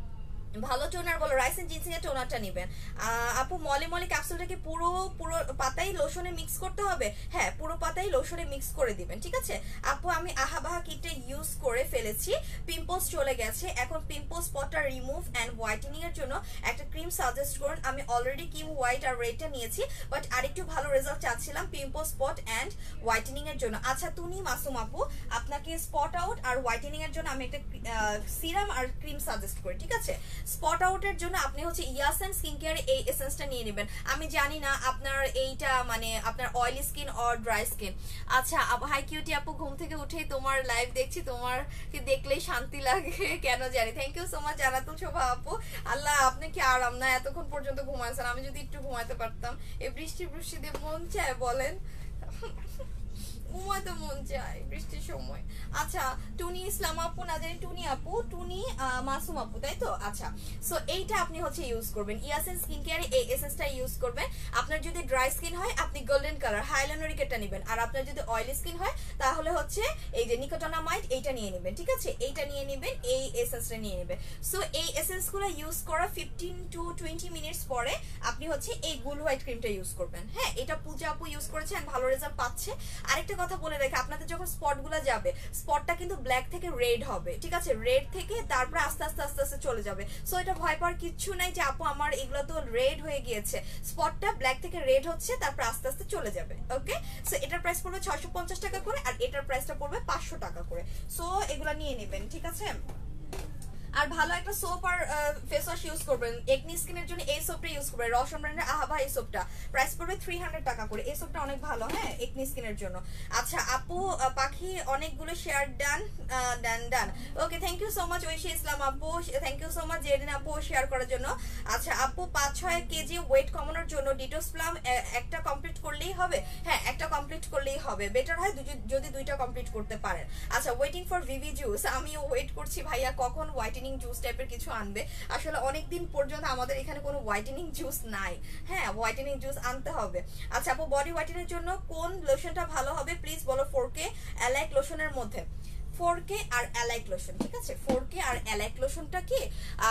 ভালো টোনার বলো। রাইস এন্ড জিনসিং এর টোনারটা নেবেন। আপু, মলি মলি ক্যাপসুলটাকে পুরো পুরো পাতাই লোশনে মিক্স করতে হবে? হ্যাঁ, পুরো পাতাই লোশনে মিক্স করে দিবেন, ঠিক আছে? আপু, আমি আহাবাহা কিটটা ইউজ করে ফেলেছি, পিম্পলস চলে গেছে। এখন পিম্পল স্পটটা রিমুভ এন্ড হোয়াইটেনিং এর জন্য একটা ক্রিম সাজেস্ট করুন। আমি অলরেডি কিম হোয়াইট আর রেডটা নিয়েছি, বাট আরেকটু ভালো রেজাল্ট চাচ্ছিলাম পিম্পল স্পট এন্ড হোয়াইটেনিং এর জন্য। আচ্ছা তুমি মাসুম আপু, আপনাকে স্পট আউট আর হোয়াইটেনিং এর জন্য আমি একটা সিরাম আর ক্রিম সাজেস্ট করি, ঠিক আছে? স্পট আউটের জন্য আপনি হচ্ছে ইয়াসেন স্কিন কেয়ার এই এসেন্সটা নিয়ে নেবেন। আমি জানি না আপনার এইটা মানে আপনার oily skin or dry skin. আচ্ছা হাই কিউটি আপু, ঘুম থেকে উঠেই তোমার লাইভ দেখছি, তোমারকে দেখলেই শান্তি লাগে কেন জানি। Thank you so much Jannatul Shova আপু। আল্লাহ আপনি কি আরাম না, এতক্ষণ পর্যন্ত ঘুমাইছেন। আমি যদি একটু ঘুমাইতে পারতাম। এই বৃষ্টি দিয়ে মন চায় বলেন? ঘুমাতে মন চায় বৃষ্টির সময়। আচ্ছা টুনি ইসলাম আপু, না জানি টুনি আপু, টুনি মাসুম আপু, তাই তো? আচ্ছা সো এইটা আপনি হচ্ছে ইউজ করবেন, ইয়াসেন স্কিন কেয়ারে এই এসেন্সটা ইউজ করবেন। আপনার যদি ড্রাই স্কিন হয় আপনি গোল্ডেন কালার হাইলানোরিকেটটা নেবেন, আর আপনার যদি অয়েলি স্কিন হয় তাহলে হচ্ছে এই যে নিকোটিনামাইড এইটা নিয়ে নেবেন, ঠিক আছে? এইটা নিয়ে নেবেন, এই এসেন্সটা নিয়ে নেবেন। সো এই এসেন্সগুলো ইউজ করা 15 to 20 মিনিটস পরে আপনি হচ্ছে এই গুল হোয়াইট ক্রিমটা ইউজ করবেন। হ্যাঁ এটা পূজা আপু ইউজ করেছে, ভালো রেজাল্ট পাচ্ছে। আরেকটা কথা বলে রাখি, আপনাদের যখন স্পটগুলো যাবে, স্পটটা কিন্তু ব্ল্যাক থেকে রেড হবে, ঠিক আছে? রেড থেকে তারপরে আস্তে আস্তে আস্তে আস্তে চলে যাবে। সো এটা ভয় পাওয়ার কিচ্ছু নাই যে আপু আমার এগুলো তো রেড হয়ে গিয়েছে। স্পটটা ব্ল্যাক থেকে রেড হচ্ছে, তারপর আস্তে আস্তে চলে যাবে। ওকে, সো এটার প্রাইস পড়বে 650 টাকা করে, আর এটার প্রাইসটা পড়বে 500 টাকা করে। সো এগুলা নিয়ে নেবেন, ঠিক আছে? আর ভালো একটা সোপ আর ফেস ওয়াশ ইউজ করবেন। একনি স্কিনের জন্য এই সোপটা ইউজ করবেন, রসম ব্র্যান্ডের আহাবা এই সোপটা। প্রাইস পড়বে 300 টাকা করে। এই সোপটা অনেক ভালো, হ্যাঁ, একনি স্কিনের জন্য। আচ্ছা আপু পাখি অনেকগুলো share done done. Okay, thank you so much Oishi Islam আপু, thank you so much Jerin আপু শেয়ার করার জন্য। আচ্ছা আপু 5-6 কেজি ওয়েট কমানোর জন্য ডিটক্স প্লাম একটা কমপ্লিট করলেই হবে? হ্যাঁ একটা কমপ্লিট করলেই হবে, বেটার হয় যদি দুইটা কমপ্লিট করতে পারেন। আচ্ছা ওয়েটিং ফর ভিভি জুস, আমিও ওয়েট করছি ভাইয়া কখন হোয়াইটেনিং জুস টাইপের কিছু আনবে। আসলে অনেকদিন পর্যন্ত আমাদের এখানে কোনো হোয়াইটেনিং জুস নাই। হ্যাঁ হোয়াইটেনিং জুস আনতে হবে। আচ্ছা আপু বডি হোয়াইটেনিং এর জন্য কোন লোশনটা ভালো হবে প্লিজ বলো? 4K অ্যালাইক লোশনের মধ্যে 4K আর অ্যালাইক লোশন, ঠিক আছে? 4K আর অ্যালাইক লোশনটা কি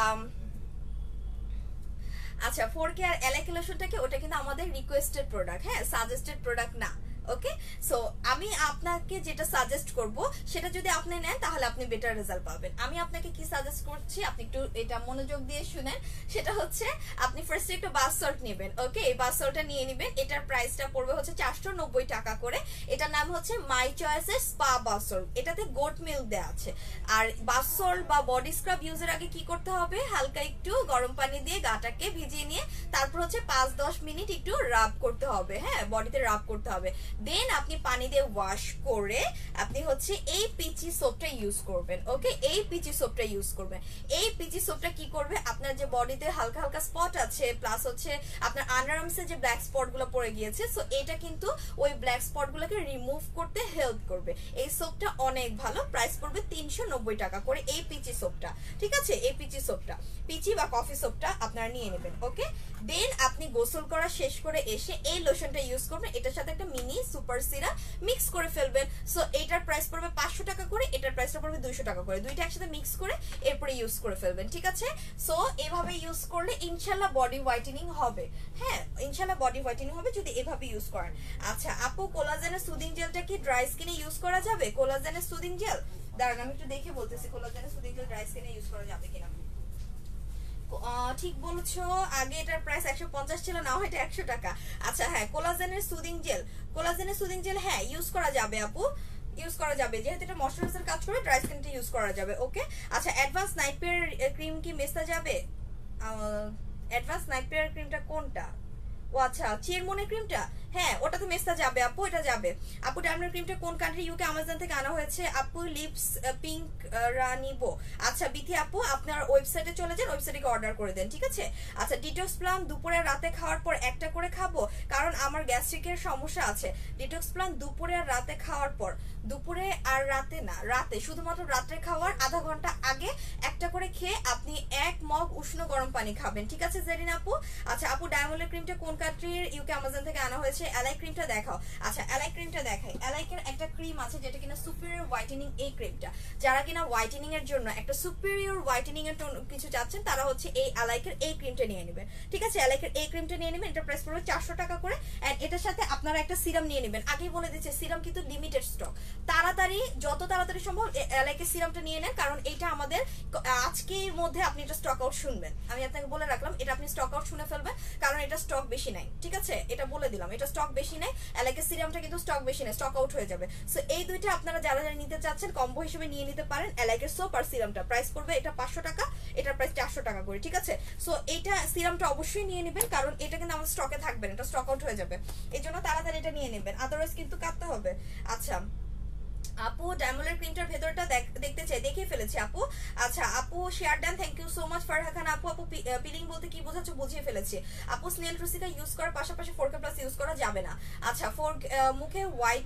আচ্ছা 4K আর অ্যালাইক লোশনটা কি, ওটা কিন্তু আমাদের রিকোয়েস্টেড প্রোডাক্ট, হ্যাঁ সাজেস্টেড প্রোডাক্ট না। ওকে, সো আমি আপনাকে যেটা সাজেস্ট করব সেটা যদি আপনি নেন তাহলে আপনি বেটার রেজাল্ট পাবেন। আমি আপনাকে কি সাজেস্ট করছি আপনি একটু এটা মনোযোগ দিয়ে শুনেন। সেটা হচ্ছে আপনি ফার্স্টে একটা বাথ সল্ট নেবেন। ওকে, এই বাথ সল্টটা নিয়ে নেবেন। এটার প্রাইসটা পড়বে হচ্ছে 490 টাকা করে। এটার নাম হচ্ছে মাই চয়েসের স্পা বাথ সল্ট। এটাতে গোট মিল্ক দেওয়া আছে। আর বাথ সল্ট বা বডি স্ক্রাব ইউজের আগে কি করতে হবে, হালকা একটু গরম পানি দিয়ে গাটাকে ভিজিয়ে নিয়ে তারপর হচ্ছে 5-10 মিনিট একটু রাব করতে হবে। হ্যাঁ বডিতে রাব করতে হবে। দেন আপনি পানি দিয়ে ওয়াশ করে আপনি হচ্ছে এই পিচি সোপটা ইউজ করবেন। ওকে, এই পিচি সোপটা ইউজ করবেন। এই পিচি সোপটা কি করবে, আপনার যে বডিতে হালকা হালকা স্পট আছে প্লাস হচ্ছে আপনার আন্ডারআর্মসে যে ব্ল্যাক স্পট গুলো পড়ে গিয়েছে, সো এটা কিন্তু ওই ব্ল্যাক স্পট গুলোকে রিমুভ করতে হেল্প করবে। এই সোপটা অনেক ভালো, প্রাইস পড়বে 390 টাকা করে এই পিচি সোপটা, ঠিক আছে? এই পিচি সোপটা, পিচি বা কফি সোপটা আপনারা নিয়ে নেবেন। ওকে, দেন আপনি গোসল করা শেষ করে এসে এই লোশনটা ইউজ করবেন। এটার সাথে একটা মিনি সুপার সিরাম মিক্স করে ফেলবেন। সো এটার প্রাইস পড়বে 500 টাকা করে, এটার প্রাইসটা পড়বে 200 টাকা করে। দুইটা একসাথে মিক্স করে এরপরে ইউজ করে ফেলবেন, ঠিক আছে? সো এভাবে ইউজ করলে ইনশাআল্লাহ বডি হোয়াইটেনিং হবে। হ্যাঁ ইনশাআল্লাহ বডি হোয়াইটেনিং হবে যদি এভাবে ইউজ করেন। আচ্ছা আপু কোলাজেনের সুদিং জেলটা কি ড্রাই স্কিনে ইউজ করা যাবে? কোলাজেনের সুদিং জেল, দাঁড়ান আমি একটু দেখে বলতেছি কোলাজেনের সুদিং জেল ড্রাই স্কিনে ইউজ করা যাবে কিনা। ঠিক বলছো, আগে এটার প্রাইস 150 ছিল, না এটা 100 টাকা। আচ্ছা হ্যাঁ কোলাজেনের সুদিং জেল হ্যাঁ ইউজ করা যাবে আপু, ইউজ করা যাবে যেহেতু এটা ময়শ্চারাইজার কাজ করে, ড্রাই স্কিনটা ইউজ করা যাবে। ওকে, আচ্ছা অ্যাডভান্স নাইট পেয়ার ক্রিম কি মেসা যাবে? অ্যাডভান্স নাইট পেয়ার ক্রিমটা কোনটা? ও আচ্ছা চিরমনের ক্রিমটা, হ্যাঁ ওটা তো মেসা যাবে আপু, এটা যাবে আপু। ডায়মন্ড ক্রিমটা কোন কান্ট্রি? ইউকে আমাজন থেকে আনা হয়েছে আপু। Lips pink rainbow. আচ্ছা বিথি আপু আপনার ওয়েবসাইটে চলে যান, ওয়েবসাইটে অর্ডার করে দেন, ঠিক আছে? আচ্ছা ডিটক্স প্লাম দুপুরে রাতে খাওয়ার পর একটা করে খাবো, কারণ আমার গ্যাস্ট্রিকের সমস্যা আছে। ডিটক্স প্লাম দুপুরে আর রাতে খাওয়ার পর, দুপুরে আর রাতে না, রাতে শুধুমাত্র রাত্রে খাওয়ার আধা ঘন্টা আগে একটা করে খেয়ে আপনি 1 মগ উষ্ণ গরম পানি খাবেন, ঠিক আছে জেরিন আপু? আচ্ছা আপু ডায়মন্ডের ক্রিমটা কোন কান্ট্রির? ইউকে আমাজন থেকে আনা হয়েছে। অ্যালাই ক্রিমটা দেখাও। আচ্ছা অ্যালাই ক্রিমটা দেখাই। অ্যালাইকের একটা ক্রিম আছে যেটা কিনা সুপিরিয়র হোয়াইটেনিং। এই ক্রিমটা যারা কিনা হোয়াইটেনিং এর জন্য একটা সুপিরিয়র হোয়াইটেনিং এর কিছু চাচ্ছেন তারা হচ্ছে এই অ্যালাইকের এই ক্রিমটা নিয়ে নেবেন, ঠিক আছে? অ্যালাইকের এই ক্রিমটা নিয়ে নেবেন, এটা প্রাইস পড়বে 400 টাকা করে। এন্ড এটার সাথে আপনারা একটা সিরাম নিয়ে নেবেন। আগেই বলে দিচ্ছি সিরাম কিন্তু লিমিটেড স্টক, তাড়াতাড়ি যত তাড়াতাড়ি সম্ভব অ্যালাইকের সিরামটা নিয়ে নেন, কারণ এটা আমাদের আজকের মধ্যে আপনি এটা স্টক আউট শুনবেন। আমি আপনাকে বলে রাখলাম এটা আপনি স্টক আউট শুনে ফেলবেন, কারণ এটা স্টক বেশি নাই, ঠিক আছে? এটা বলে দিলাম এটা স্টক বেশি নাই। অ্যালাইকের সিরামটা কিন্তু স্টক বেশি নাই, স্টক আউট হয়ে যাবে। সো এই দুইটা আপনারা যারা যারা নিতে চাচ্ছেন কম্বো হিসেবে নিয়ে নিতে পারেন। অ্যালাইকের সোপ আর সিরামটা প্রাইস পড়বে এটা 500 টাকা, এটার প্রাইস 400 টাকা করে, ঠিক আছে। সো এটা সিরামটা অবশ্যই নিয়ে নেবেন, কারণ এটা কিন্তু আমাদের স্টকে থাকবে না, এটা স্টক আউট হয়ে যাবে, এই জন্য তাড়াতাড়ি এটা নিয়ে নেবেন, আদারওয়াইজ কিন্তু কাটতে হবে। আচ্ছা আপু ডায়মন্ডের ক্রিমটার ভেতরটা দেখতে চাই, দেখে ফেলেছি আপু। আচ্ছা আপু share done, thank you so much Farha Khan আপু। আপু পিলিং বলতে কি বোঝাচ্ছ বুঝিয়ে ফেলেছি আপু। স্নেল ট্রুসিকা ইউজ করার পাশাপাশি 4K প্লাস ইউজ করা যাবে না। আচ্ছা মুখে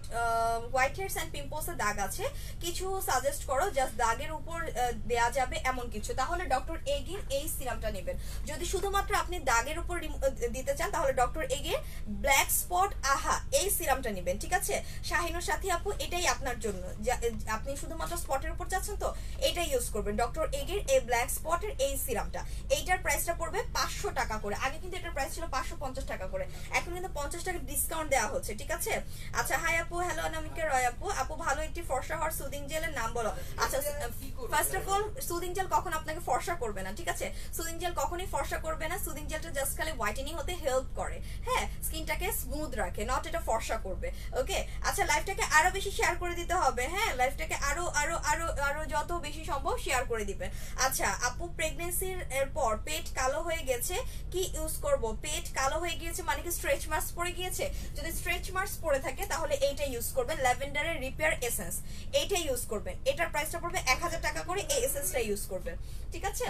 হোয়াইট হেয়ারস এন্ড পিম্পলস এর দাগ আছে, কিছু সাজেস্ট করো জাস্ট দাগের উপর দেয়া যাবে এমন কিছু, তাহলে ডক্টর এগের এই সিরামটা নেবেন। যদি শুধুমাত্র আপনি দাগের উপর দিতে চান তাহলে ডক্টর এগের ব্ল্যাক স্পট আহা এই সিরামটা নেবেন, ঠিক আছে। শাহিনুর সাথী আপু এটাই আপনার জন্য, আপনি শুধুমাত্র স্পটের উপর যাচ্ছেন তো এটা ইউজ করবেন, ডক্টর এগের এই ব্ল্যাক স্পটের এই সিরামটা। এইটার প্রাইসটা পড়বে 500 টাকা করে, আগে কিন্তু এটার প্রাইস ছিল 550 টাকা করে, এখন কিন্তু 50 টাকা ডিসকাউন্ট দেওয়া হচ্ছে, ঠিক আছে। আচ্ছা হাই আপু, হ্যালো অনামিকা রয় আপু। আপু ভালো একটি ফর্সা হওয়ার সুদিং জেলের নাম বলো। আচ্ছা first of all soothing gel কখন আপনাকে ফর্সা করবে না, ঠিক আছে। সুদিং জেল কখনোই ফর্সা করবে না, সুদিং জেলটা জাস্ট খালি হোয়াইটেনিং হতে হেল্প করে, হ্যাঁ, স্কিনটাকে স্মুথ রাখে, নট এটা ফর্সা করবে, ওকে। আচ্ছা লাইফটাকে আরো বেশি শেয়ার করে দিতে হবে, হ্যাঁ, লাইফটাকে আরো আরো আরো আরো যত বেশি সম্ভব শেয়ার করে দিবেন। আচ্ছা আপু প্রেগন্যান্সির পর পেট কালো হয়ে গেছে, কি ইউজ করব? পেট কালো হয়ে গিয়েছে মানে কি স্ট্রেচ মার্কস পড়ে গিয়েছে? যদি স্ট্রেচ মার্কস পড়ে থাকে তাহলে এইটা ইউজ করবেন, ল্যাভেন্ডারের রিপেয়ার এসেন্স, এইটা ইউজ করবেন। এটার প্রাইসটা পড়বে 1000 টাকা করে, এই এসেন্সটা ইউজ করবেন, ঠিক আছে।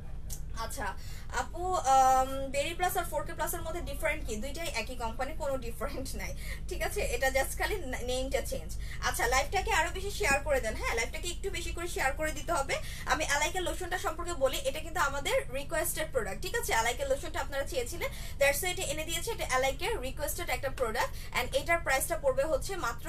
আচ্ছা আপু বেরি প্লাস আর 4K প্লাস এর মধ্যে ডিফারেন্ট কি? দুইটাই একই কোম্পানি, কোনো ডিফারেন্ট নাই, ঠিক আছে, এটা জাস্ট খালি নেমটা চেঞ্জ। আচ্ছা লাইভটাকে আরো বেশি শেয়ার করে দেন, হ্যাঁ, লাইভটাকে একটু বেশি করে শেয়ার করে দিতে হবে। আমি অ্যালাইকের লোশনটা সম্পর্কে বলি, এটা কিন্তু আমাদের রিকোয়েস্টেড প্রোডাক্ট, ঠিক আছে। অ্যালাইকের লোশনটা আপনারা চেয়েছিলেন, দ্যাটস এটা এনে দিয়েছে, এটা অ্যালাইকের রিকোয়েস্টেড একটা প্রোডাক্ট, এন্ড এটার প্রাইসটা পড়বে হচ্ছে মাত্র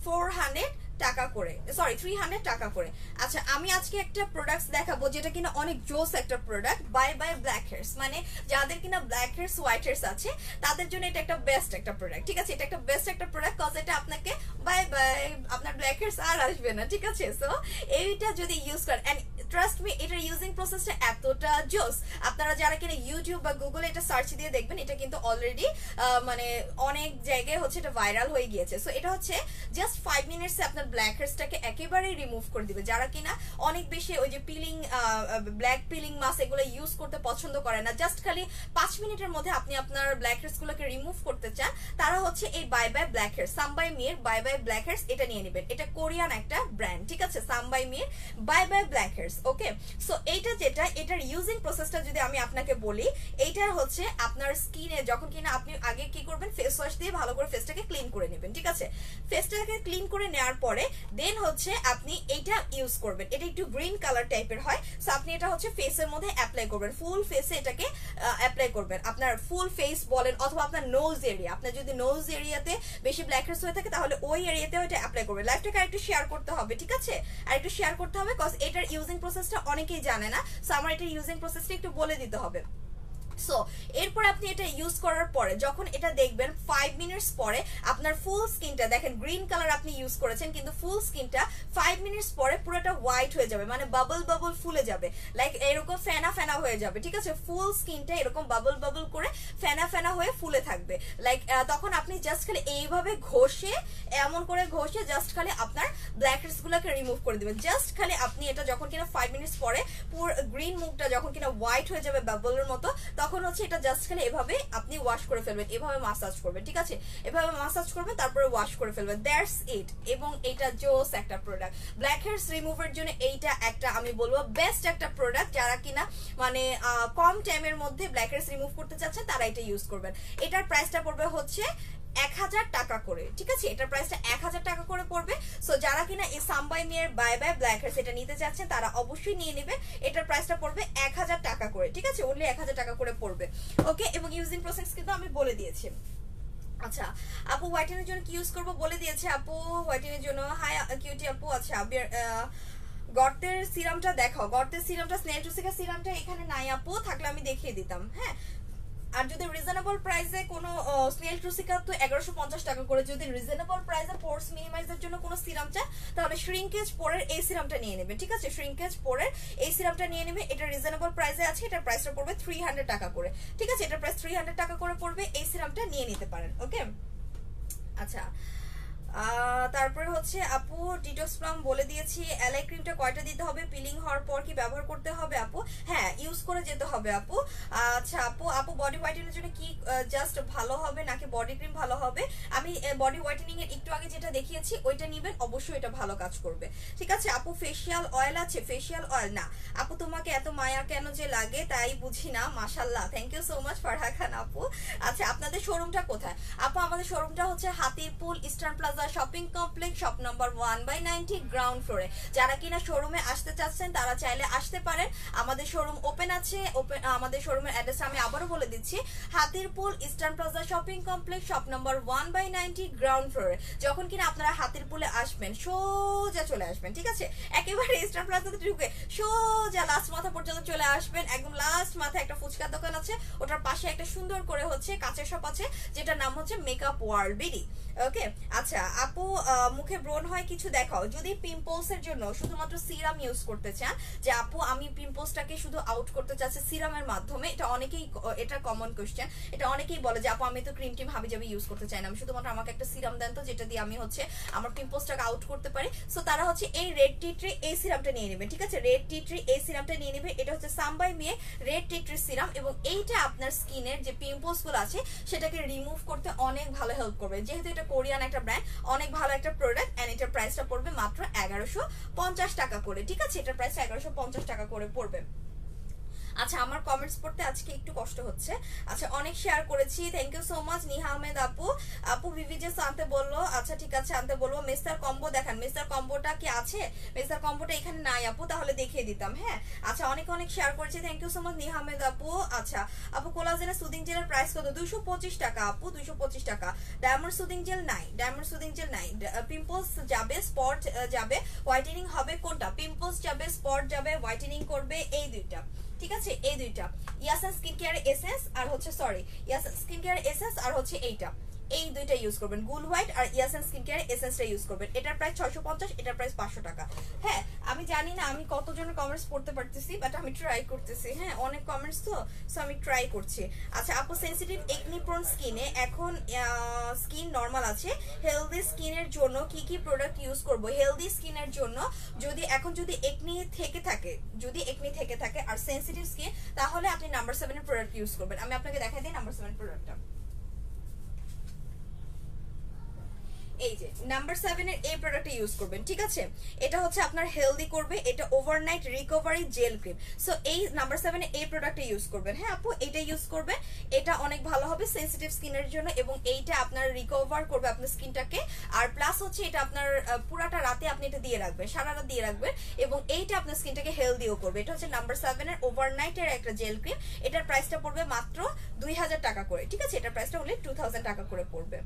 400 টাকা করে, সরি 300 টাকা করে। আচ্ছা আমি আজকে একটা প্রোডাক্টস দেখাবো যেটা কিনা অনেক জোস একটা product, bye bye black hairs, মানে যাদের কিনা ব্ল্যাক হেয়ারস হোয়াইট হেয়ারস আছে তাদের জন্য এটা একটা বেস্ট একটা প্রোডাক্ট, ঠিক আছে। এটা একটা বেস্ট একটা প্রোডাক্ট, কজ এটা আপনাকে বাই বাই আপনার ব্ল্যাক হেয়ারস আর আসবে না, ঠিক আছে। সো এইটা যদি ইউজ করেন, এন্ড ট্রাস্ট মি এটার ইউজিং প্রসেসটা এতটা জোস, আপনারা যারা কিনা ইউটিউব বা গুগলে এটা সার্চ দিয়ে দেখবেন, এটা কিন্তু অলরেডি মানে অনেক জায়গায় হচ্ছে এটা ভাইরাল হয়ে গিয়েছে। সো এটা হচ্ছে জাস্ট 5 মিনিটসে আপনার ব্ল্যাক হেয়ারসটাকে একেবারেই রিমুভ করে দিবে। যারা কিনা অনেক বেশি ওই যে পিলিং ব্ল্যাক পিলিং মাস্ক এগুলো ইউজ করতে পছন্দ করে না, জাস্ট খালি 5 মিনিটের মধ্যে আপনি আপনার ব্ল্যাক হেয়ারস গুলোকে রিমুভ করতে চান, তারা হচ্ছে এই bye bye black hairs, some by mi bye bye black hairs এটা নিয়ে নেবেন। এটা কোরিয়ান একটা ব্র্যান্ড, ঠিক আছে, some by mi bye bye black hairs, okay. So এইটা যেটা, এটার ইউজিং প্রসেসটা যদি আমি আপনাকে বলি, এইটার হচ্ছে আপনার স্কিনে যখন কিনা আপনি আগে কি করবেন, ফেস ওয়াশ দিয়ে ভালো করে ফেসটাকে ক্লিন করে নেবেন, ঠিক আছে। ফেসটাকে ক্লিন করে নেওয়ার পরে দেন হচ্ছে আপনি এইটা ইউজ করবেন, এটা একটু গ্রিন কালার টাইপের হয়। সো আপনি এটা হচ্ছে ফেসের মধ্যে অ্যাপ্লাই করবেন, ফুল ফেসে এটাকে অ্যাপ্লাই করবেন, আপনার ফুল ফেস বলেন অথবা আপনার নোজ এরিয়া, আপনার যদি নোজ এরিয়াতে বেশি ব্ল্যাক হেডস হয়ে থাকে তাহলে ওই এরিয়াতেও এটা অ্যাপ্লাই করবেন। লাইফটাকে আরেকটু শেয়ার করতে হবে, ঠিক আছে, আরেকটু শেয়ার করতে হবে, কজ এটার ইউজিং প্রসেসটা অনেকেই জানে না। সো আমার এটার ইউজিং প্রসেসটা একটু বলে দিতে হবে। সো এরপর আপনি এটা ইউজ করার পরে যখন এটা দেখবেন 5 মিনিটস পরে আপনার ফুল স্কিনটা, দেখেন গ্রিন কালার আপনি ইউজ করেছেন কিন্তু ফুল স্কিনটা 5 মিনিটস পরে পুরোটা হোয়াইট হয়ে যাবে, মানে বাবল বাবল ফুলে যাবে, লাইক এরকম ফেনা ফেনা হয়ে যাবে, ঠিক আছে। ফুল স্কিনটা এরকম বাবল বাবল করে ফেনা ফেনা হয়ে ফুলে থাকবে, লাইক তখন আপনি জাস্ট খালি এইভাবে ঘষে, এমন করে ঘষে জাস্ট খালি আপনার ব্ল্যাক হেডস গুলোকে রিমুভ করে দিবেন। জাস্ট খালি আপনি এটা যখন কিনা 5 মিনিটস পরে পুরো গ্রিন মুখটা যখন কিনা হোয়াইট হয়ে যাবে বাবলের মতো, তখন হচ্ছে এটা জাস্ট খালি এভাবে আপনি ওয়াশ করে ফেলবেন, এভাবে মাসাজ করবেন, ঠিক আছে, এভাবে মাসাজ করবেন তারপরে ওয়াশ করে ফেলবেন, দ্যাটস ইট। এবং এটা জোস একটা প্রোডাক্ট, ব্ল্যাক হেয়ারস রিমুভার জন্য এইটা একটা আমি বলবো বেস্ট একটা প্রোডাক্ট। যারা কিনা মানে কম টাইমের মধ্যে ব্ল্যাক হেয়ারস রিমুভ করতে চাচ্ছেন তারা এটা ইউজ করবেন। এটার প্রাইসটা পড়বে হচ্ছে 1000 টাকা করে, ঠিক আছে, এটার প্রাইসটা 1000 টাকা করে পড়বে। সো যারা কিনা এই some by mi bye bye black heads এটা নিতে চাচ্ছেন তারা অবশ্যই নিয়ে নেবে। এটার প্রাইসটা পড়বে 1000 টাকা করে, ঠিক আছে, অনলি 1000 টাকা করে পড়বে, ওকে। এবং ইউজিং প্রসেস কিন্তু আমি বলে দিয়েছি। আচ্ছা আপু হোয়াইটেনের জন্য কি ইউজ করবো বলে দিয়েছে আপু, হোয়াইটেনের জন্য হাই কিউটি আপু। আচ্ছা গর্তের সিরামটা দেখাও, গর্তের সিরামটা স্নেল টুসিকা সিরামটা এখানে নাই আপু, থাকলে আমি দেখিয়ে দিতাম, হ্যাঁ। আর যদি রিজনেবল প্রাইসে কোনো স্নেল ট্রুসিকা তো 1150 টাকা করে, যদি রিজনেবল প্রাইসে পোর্স মিনিমাইজের জন্য কোনো সিরাম চান তাহলে শ্রিঙ্কেজ পোরের এই সিরামটা নিয়ে নেবে, ঠিক আছে, শ্রিঙ্কেজ পোরের এই সিরামটা নিয়ে নেবে। এটা রিজনেবল প্রাইসে আছে, এটার প্রাইসটা পড়বে 300 টাকা করে, ঠিক আছে, এটার প্রাইস 300 টাকা করে পড়বে, এই সিরামটা নিয়ে নিতে পারেন, ওকে। আচ্ছা তারপরে হচ্ছে আপু ডিটক্স প্লাম বলে দিয়েছি, এলআই ক্রিমটা কয়টা দিতে হবে, পিলিং হওয়ার পর কি ব্যবহার করতে হবে আপু? হ্যাঁ, ইউজ করে যেতে হবে আপু। আচ্ছা আপু বডি হোয়াইটেনিং এর জন্য কি জাস্ট ভালো হবে নাকি বডি ক্রিম ভালো হবে? আমি বডি হোয়াইটেনিং এর একটু আগে যেটা দেখিয়েছি ওইটা নিবেন, অবশ্যই এটা ভালো কাজ করবে। ঠিক আছে আপু, ফেশিয়াল অয়েল আছে? ফেশিয়াল অয়েল না আপু, তোমাকে এত মায়া কেন যে লাগে তাই বুঝি না। মাশাআল্লাহ, thank you so much Farha Khan আপু। আচ্ছা আপনাদের শোরুমটা কোথায় আপু? আমাদের শোরুমটা হচ্ছে Hatirpool Eastern Plaza shopping complex, shop number 1/90, ground ফ্লোরে। যারা কিনা শোরুমে আসতে চাচ্ছেন তারা চাইলে আসতে পারেন। আমাদের শোরুম ওপেন আছে। আমাদের শোরুমের অ্যাড্রেস আমি আবারও বলে দিচ্ছি, Hatirpool Eastern Plaza shopping complex, shop number 1/90, ground ফ্লোরে। যখন কিনা আপনারা হাতিরপুলে আসবেন সোজা চলে আসবেন, ঠিক আছে? একেবারে ইস্টার্ন প্লাজাতে ঢুকে সোজা লাস্ট মাথা পর্যন্ত চলে আসবেন। একদম লাস্ট মাথায় একটা ফুচকার দোকান আছে, ওটার পাশে একটা সুন্দর করে হচ্ছে কাঁচের শপ আছে, যেটার নাম হচ্ছে মেকআপ ওয়ার্ল্ড বিডি। ওকে আচ্ছা আপু, মুখে ব্রণ হয় কিছু দেখাও। যদি পিম্পলস এর জন্য শুধুমাত্র সিরাম ইউজ করতে চান, যে আপু আমি পিম্পলসটাকে শুধু আউট করতে চাচ্ছি সিরামের মাধ্যমে, এটা কমন কোশ্চেন। এটা অনেকেই বলে যে আপু আমি তো ক্রিম টিম হাবি জাবি ইউজ করতে চাই না, আমি শুধুমাত্র আমাকে একটা সিরাম দেন তো যেটা দিয়ে আমি হচ্ছে আমার পিম্পলসটাকে আউট করতে পারি। সো তারা হচ্ছে এই রেড টি ট্রি এই সিরামটা নিয়ে নেবেন, ঠিক আছে? রেড টি ট্রি এই সিরামটা নিয়ে নেবে। এটা হচ্ছে সামবাই মিয়ে রেড টি ট্রি সিরাম, এবং এইটা আপনার স্কিনের যে পিম্পলস গুলো আছে সেটাকে রিমুভ করতে অনেক ভালো হেল্প করবে। যেহেতু এটা কোরিয়ান একটা ব্র্যান্ড, অনেক ভালো একটা প্রোডাক্ট, এন্ড এটার প্রাইসটা পড়বে মাত্র 1150 টাকা করে, ঠিক আছে? এটার প্রাইস 1150 টাকা করে পড়বে। আচ্ছা আমার কমেন্টস পড়তে আজকে একটু কষ্ট হচ্ছে। আচ্ছা অনেক শেয়ার করেছি, thank you so much Niha Ahmed আপু। আপু ভিভিজেস আনতে বললো, আচ্ছা ঠিক আছে আনতে বলবো। মেস্টার কম্বো দেখান, মেস্টার কম্বোটা কি আছে? মেস্টার কম্বোটা এখানে নাই আপু, তাহলে দেখিয়ে দিতাম। হ্যাঁ আচ্ছা অনেক শেয়ার করেছি, thank you so much Niha Ahmed আপু। আচ্ছা আপু কোলাজেনের সুদিং জেলের প্রাইস কত? 225 টাকা আপু, 225 টাকা। ডায়মন্ড সুদিং জেল নাই, ডায়মন্ড সুদিং জেল নাই। পিম্পলস যাবে, স্পট যাবে, হোয়াইটেনিং হবে কোনটা? পিম্পলস যাবে, স্পট যাবে, হোয়াইটেনিং করবে এই দুইটা, ঠিক আছে? এই দুইটা ইয়াসেন স্কিন কেয়ার এসেন্স আর হচ্ছে ইয়াসেন স্কিন কেয়ার এসেন্স আর হচ্ছে এইটা, এই দুইটা ইউজ করবেন, গুল হোয়াইট আর ইয়াসেন স্কিন কেয়ার এসেন্সটা ইউজ করবেন। এটার প্রাইস 650, এটার প্রাইস 500 টাকা। হ্যাঁ আমি জানি না আমি কতজনের কমেন্টস পড়তে পারতেছি, বাট আমি ট্রাই করতেছি। হ্যাঁ অনেক কমেন্টস তো, সো আমি ট্রাই করছি। আচ্ছা আপু সেনসিটিভ একনি প্রোন স্কিনে এখন স্কিন নরমাল আছে, হেলদি স্কিনের জন্য কি কি প্রোডাক্ট ইউজ করব? হেলদি স্কিনের জন্য যদি একনি থেকে থাকে আর সেনসিটিভ স্কিন, তাহলে আপনি নাম্বার 7 এর প্রোডাক্ট ইউজ করবেন। আমি আপনাকে দেখাই দিই নাম্বার 7 প্রোডাক্টটা। এই যে নাম্বার 7 এর এই প্রোডাক্টটা ইউজ করবেন, ঠিক আছে? এটা হচ্ছে আপনার হেলদি করবে, এটা overnight recovery gel cream. So এই নাম্বার 7 এর এই প্রোডাক্টটা ইউজ করবেন। হ্যাঁ আপু এটা ইউজ করবেন, এটা অনেক ভালো হবে সেনসিটিভ স্কিনের জন্য, এবং এইটা আপনার রিকভার করবে আপনার স্কিনটাকে। আর প্লাস হচ্ছে এটা আপনার পুরাটা রাতে আপনি এটা দিয়ে রাখবেন, সারা রাত দিয়ে রাখবেন, এবং এইটা আপনার স্কিনটাকে হেলদিও করবে। এটা হচ্ছে নাম্বার 7 এর ওভারনাইটের একটা জেল ক্রিম। এটার প্রাইসটা পড়বে মাত্র 2000 টাকা করে, ঠিক আছে? এটার প্রাইসটা হলে 2000 টাকা করে পড়বে।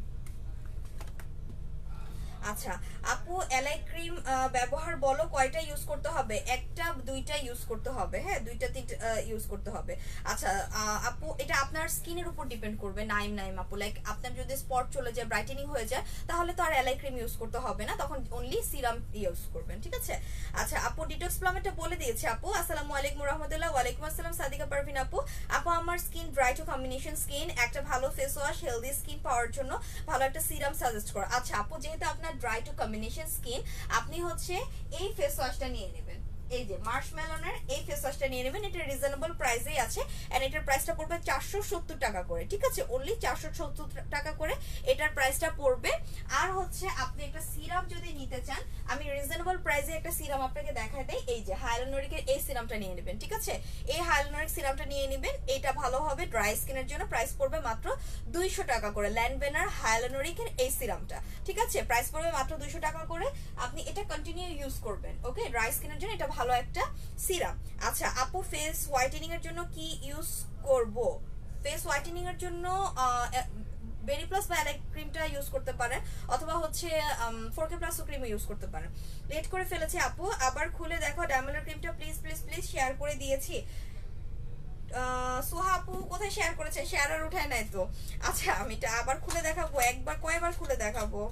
আচ্ছা আপু এলাই ক্রিম ব্যবহার বলো কয়টা ইউজ করতে হবে? একটা দুইটা ইউজ করতে হবে। হ্যাঁ দুইটা তিনটা ইউজ করতে হবে। আচ্ছা আপু এটা আপনার স্কিনের উপর ডিপেন্ড করবে। নাইম আপু, লাইক আপনার যদি স্পট চলে যায়, ব্রাইটেনিং হয়ে যায়, তাহলে তো আর এলাই ক্রিম ইউজ করতে হবে না, তখন অনলি সিরাম ইউজ করবেন, ঠিক আছে? আচ্ছা আপু ডিটক্স প্লাম এটা বলে দিয়েছে আপু। আসসালামু আলাইকুম রাহমাতুল্লাহ। ওয়ালাইকুম আসসালাম সাদিকা পারভিন আপু। আপু আমার skin dry to combination skin, একটা ভালো ফেস ওয়াশ হেলদি স্কিন পাওয়ার জন্য ভালো একটা সিরাম সাজেস্ট করো। আচ্ছা আপু যেহেতু আপনার ড্রাই টু কম্বিনেশন স্কিন, আপনি হচ্ছে এই ফেস ওয়াশটা নিয়ে নেবেন, এই যে মার্শমেলনের এই ফেস ওয়াশটা নিয়ে নেবেন। এটা রিজনেবল প্রাইসেই আছে, এন্ড এটার প্রাইসটা পড়বে 470 টাকা করে, ঠিক আছে? অনলি 470 টাকা করে এটার প্রাইসটা পড়বে। আর হচ্ছে আপনি একটা সিরাম যদি নিতে চান, আমি রিজনেবল প্রাইসে একটা সিরাম আপনাকে দেখাই দেই। এই যে হায়ালুরোনিকের এই সিরামটা নিয়ে নেবেন, ঠিক আছে? এই হায়ালুরোনিক সিরামটা নিয়ে নেবেন, এটা ভালো হবে ড্রাই স্কিনের জন্য। প্রাইস পড়বে মাত্র 200 টাকা করে, ল্যান্ডবেনার হায়ালুরোনিকের এই সিরামটা, ঠিক আছে? প্রাইস পড়বে মাত্র 200 টাকা করে। আপনি এটা কন্টিনিউ ইউজ করবেন, ওকে? ড্রাই স্কিনের জন্য এটা ভালো একটা সিরাম। আচ্ছা আপু ফেস হোয়াইটেনিং এর জন্য কি ইউজ করব? ফেস হোয়াইটেনিং এর জন্য বেরি প্লাস বা এলাই ক্রিমটা ইউজ করতে পারেন, অথবা হচ্ছে 4K প্লাস ক্রিম ইউজ করতে পারেন। লেট করে ফেলেছি আপু, আবার খুলে দেখো ডায়মন্ডের ক্রিমটা, প্লিজ প্লিজ প্লিজ। শেয়ার করে দিয়েছি। সোহা আপু কোথায় শেয়ার করেছে? শেয়ার আর উঠায় নাই তো। আচ্ছা আমি এটা আবার খুলে দেখাবো, কয়বার খুলে দেখাবো?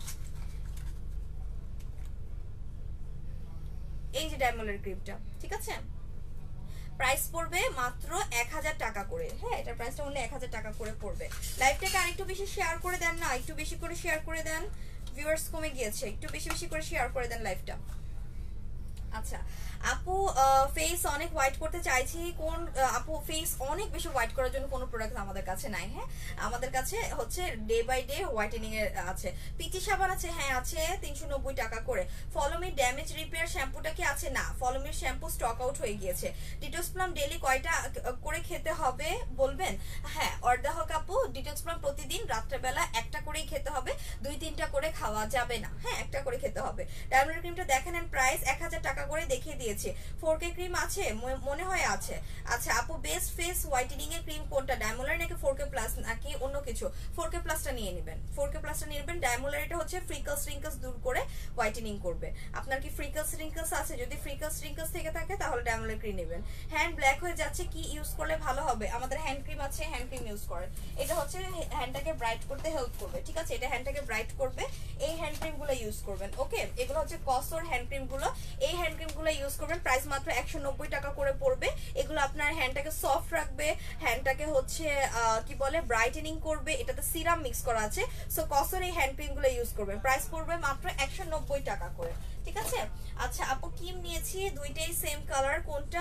এই যে ডায়মন্ডের ক্রিমটা, ঠিক আছে? প্রাইস পড়বে মাত্র 1000 টাকা করে। হ্যাঁ এটার প্রাইসটা অনলি 1000 টাকা করে পড়বে। লাইভটাকে আরেকটু বেশি শেয়ার করে দেন না, একটু বেশি করে শেয়ার করে দেন, ভিউয়ার্স কমে গিয়েছে, একটু বেশি বেশি করে শেয়ার করে দেন লাইভটা। আচ্ছা আপু, ফেস অনেক হোয়াইট করতে চাইছি, কোন আপু ফেস অনেক বেশি হোয়াইট করার জন্য কোনো প্রোডাক্ট আমাদের কাছে নাই। হ্যাঁ, আমাদের কাছে হচ্ছে ডে বাই ডে হোয়াইটেনিং এর আছে। পিচি সাবান আছে, হ্যাঁ আছে 390 টাকা করে। ফলোমি ড্যামেজ রিপেয়ার শ্যাম্পুটা কি আছে? না, ফলোমির শ্যাম্পু স্টক আউট হয়ে গিয়েছে। ডিটক্স প্লাম ডেইলি কয়টা করে খেতে হবে বলবেন? হ্যাঁ, অর্ধা হোক আপু, ডিটক্স প্লাম প্রতিদিন রাত্রেবেলা একটা করেই খেতে হবে, 2-3টা করে খাওয়া যাবে না। হ্যাঁ, একটা করে খেতে হবে। ডায়মন্ড ক্রিমটা দেখেন, প্রাইস 1000 টাকা করে দেখিয়ে দিয়েছে। 4K ক্রিম আছে মনে হয় আছে। আচ্ছা আপু, বেস্ট ফেস হোয়াইটেনিং এর ক্রিম কোনটা, ডায়মোলার নাকি 4K প্লাস নাকি অন্য কিছু? 4K প্লাসটা নিয়ে নেবেন, 4K প্লাসটা নিয়ে নেবেন। ডায়মোলার এটা হচ্ছে ফ্রিকলস রিঙ্কলস দূর করে হোয়াইটেনিং করবে। আপনার কি ফ্রিকলস রিঙ্কলস আছে? যদি ফ্রিকলস রিঙ্কলস থেকে থাকে তাহলে ডায়মোলার ক্রিম নেবেন। হ্যান্ড ব্ল্যাক হয়ে যাচ্ছে, কি ইউজ করলে ভালো হবে? আমাদের হ্যান্ড ক্রিম আছে, হ্যান্ড ক্রিম ইউজ করেন। এটা হচ্ছে হ্যান্ডটাকে ব্রাইট করতে হেল্প করবে, ঠিক আছে? এটা হ্যান্ডটাকে ব্রাইট করবে, এই হ্যান্ড ক্রিম গুলো ইউজ করবেন। ওকে, এগুলো হচ্ছে কসর হ্যান্ড ক্রিম গুলো, এই হ্যান্ড ক্রিম গুলো ইউজ করবেন। প্রাইস মাত্র 190 টাকা করে পড়বে। এগুলো আপনার হ্যান্ডটাকে সফট রাখবে, হ্যান্ডটাকে হচ্ছে কি বলে ব্রাইটেনিং করবে। এটাতে সিরাম মিক্স করা আছে। সো কসর এই হ্যান্ড ক্রিম গুলো ইউজ করবেন। প্রাইস পড়বে মাত্র 190 টাকা করে, ঠিক আছে? আচ্ছা আপু, কিম নিয়েছি, দুইটাই সেম কালার, কোনটা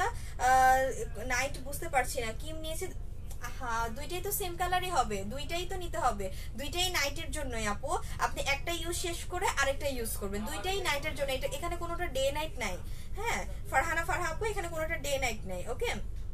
নাইট বুঝতে পারছি না। কিম নিয়েছি, হ্যাঁ দুইটাই তো সেম কালারই হবে, দুইটাই তো নিতে হবে, দুইটাই নাইটের জন্যই আপু। আপনি একটা ইউজ শেষ করে আরেকটা ইউজ করবেন, দুইটাই নাইটের জন্য। এটা এখানে কোনোটা ডে নাইট নাই। হ্যাঁ ফারহা আপু, এখানে কোনোটা ডে নাইট নাই। ওকে,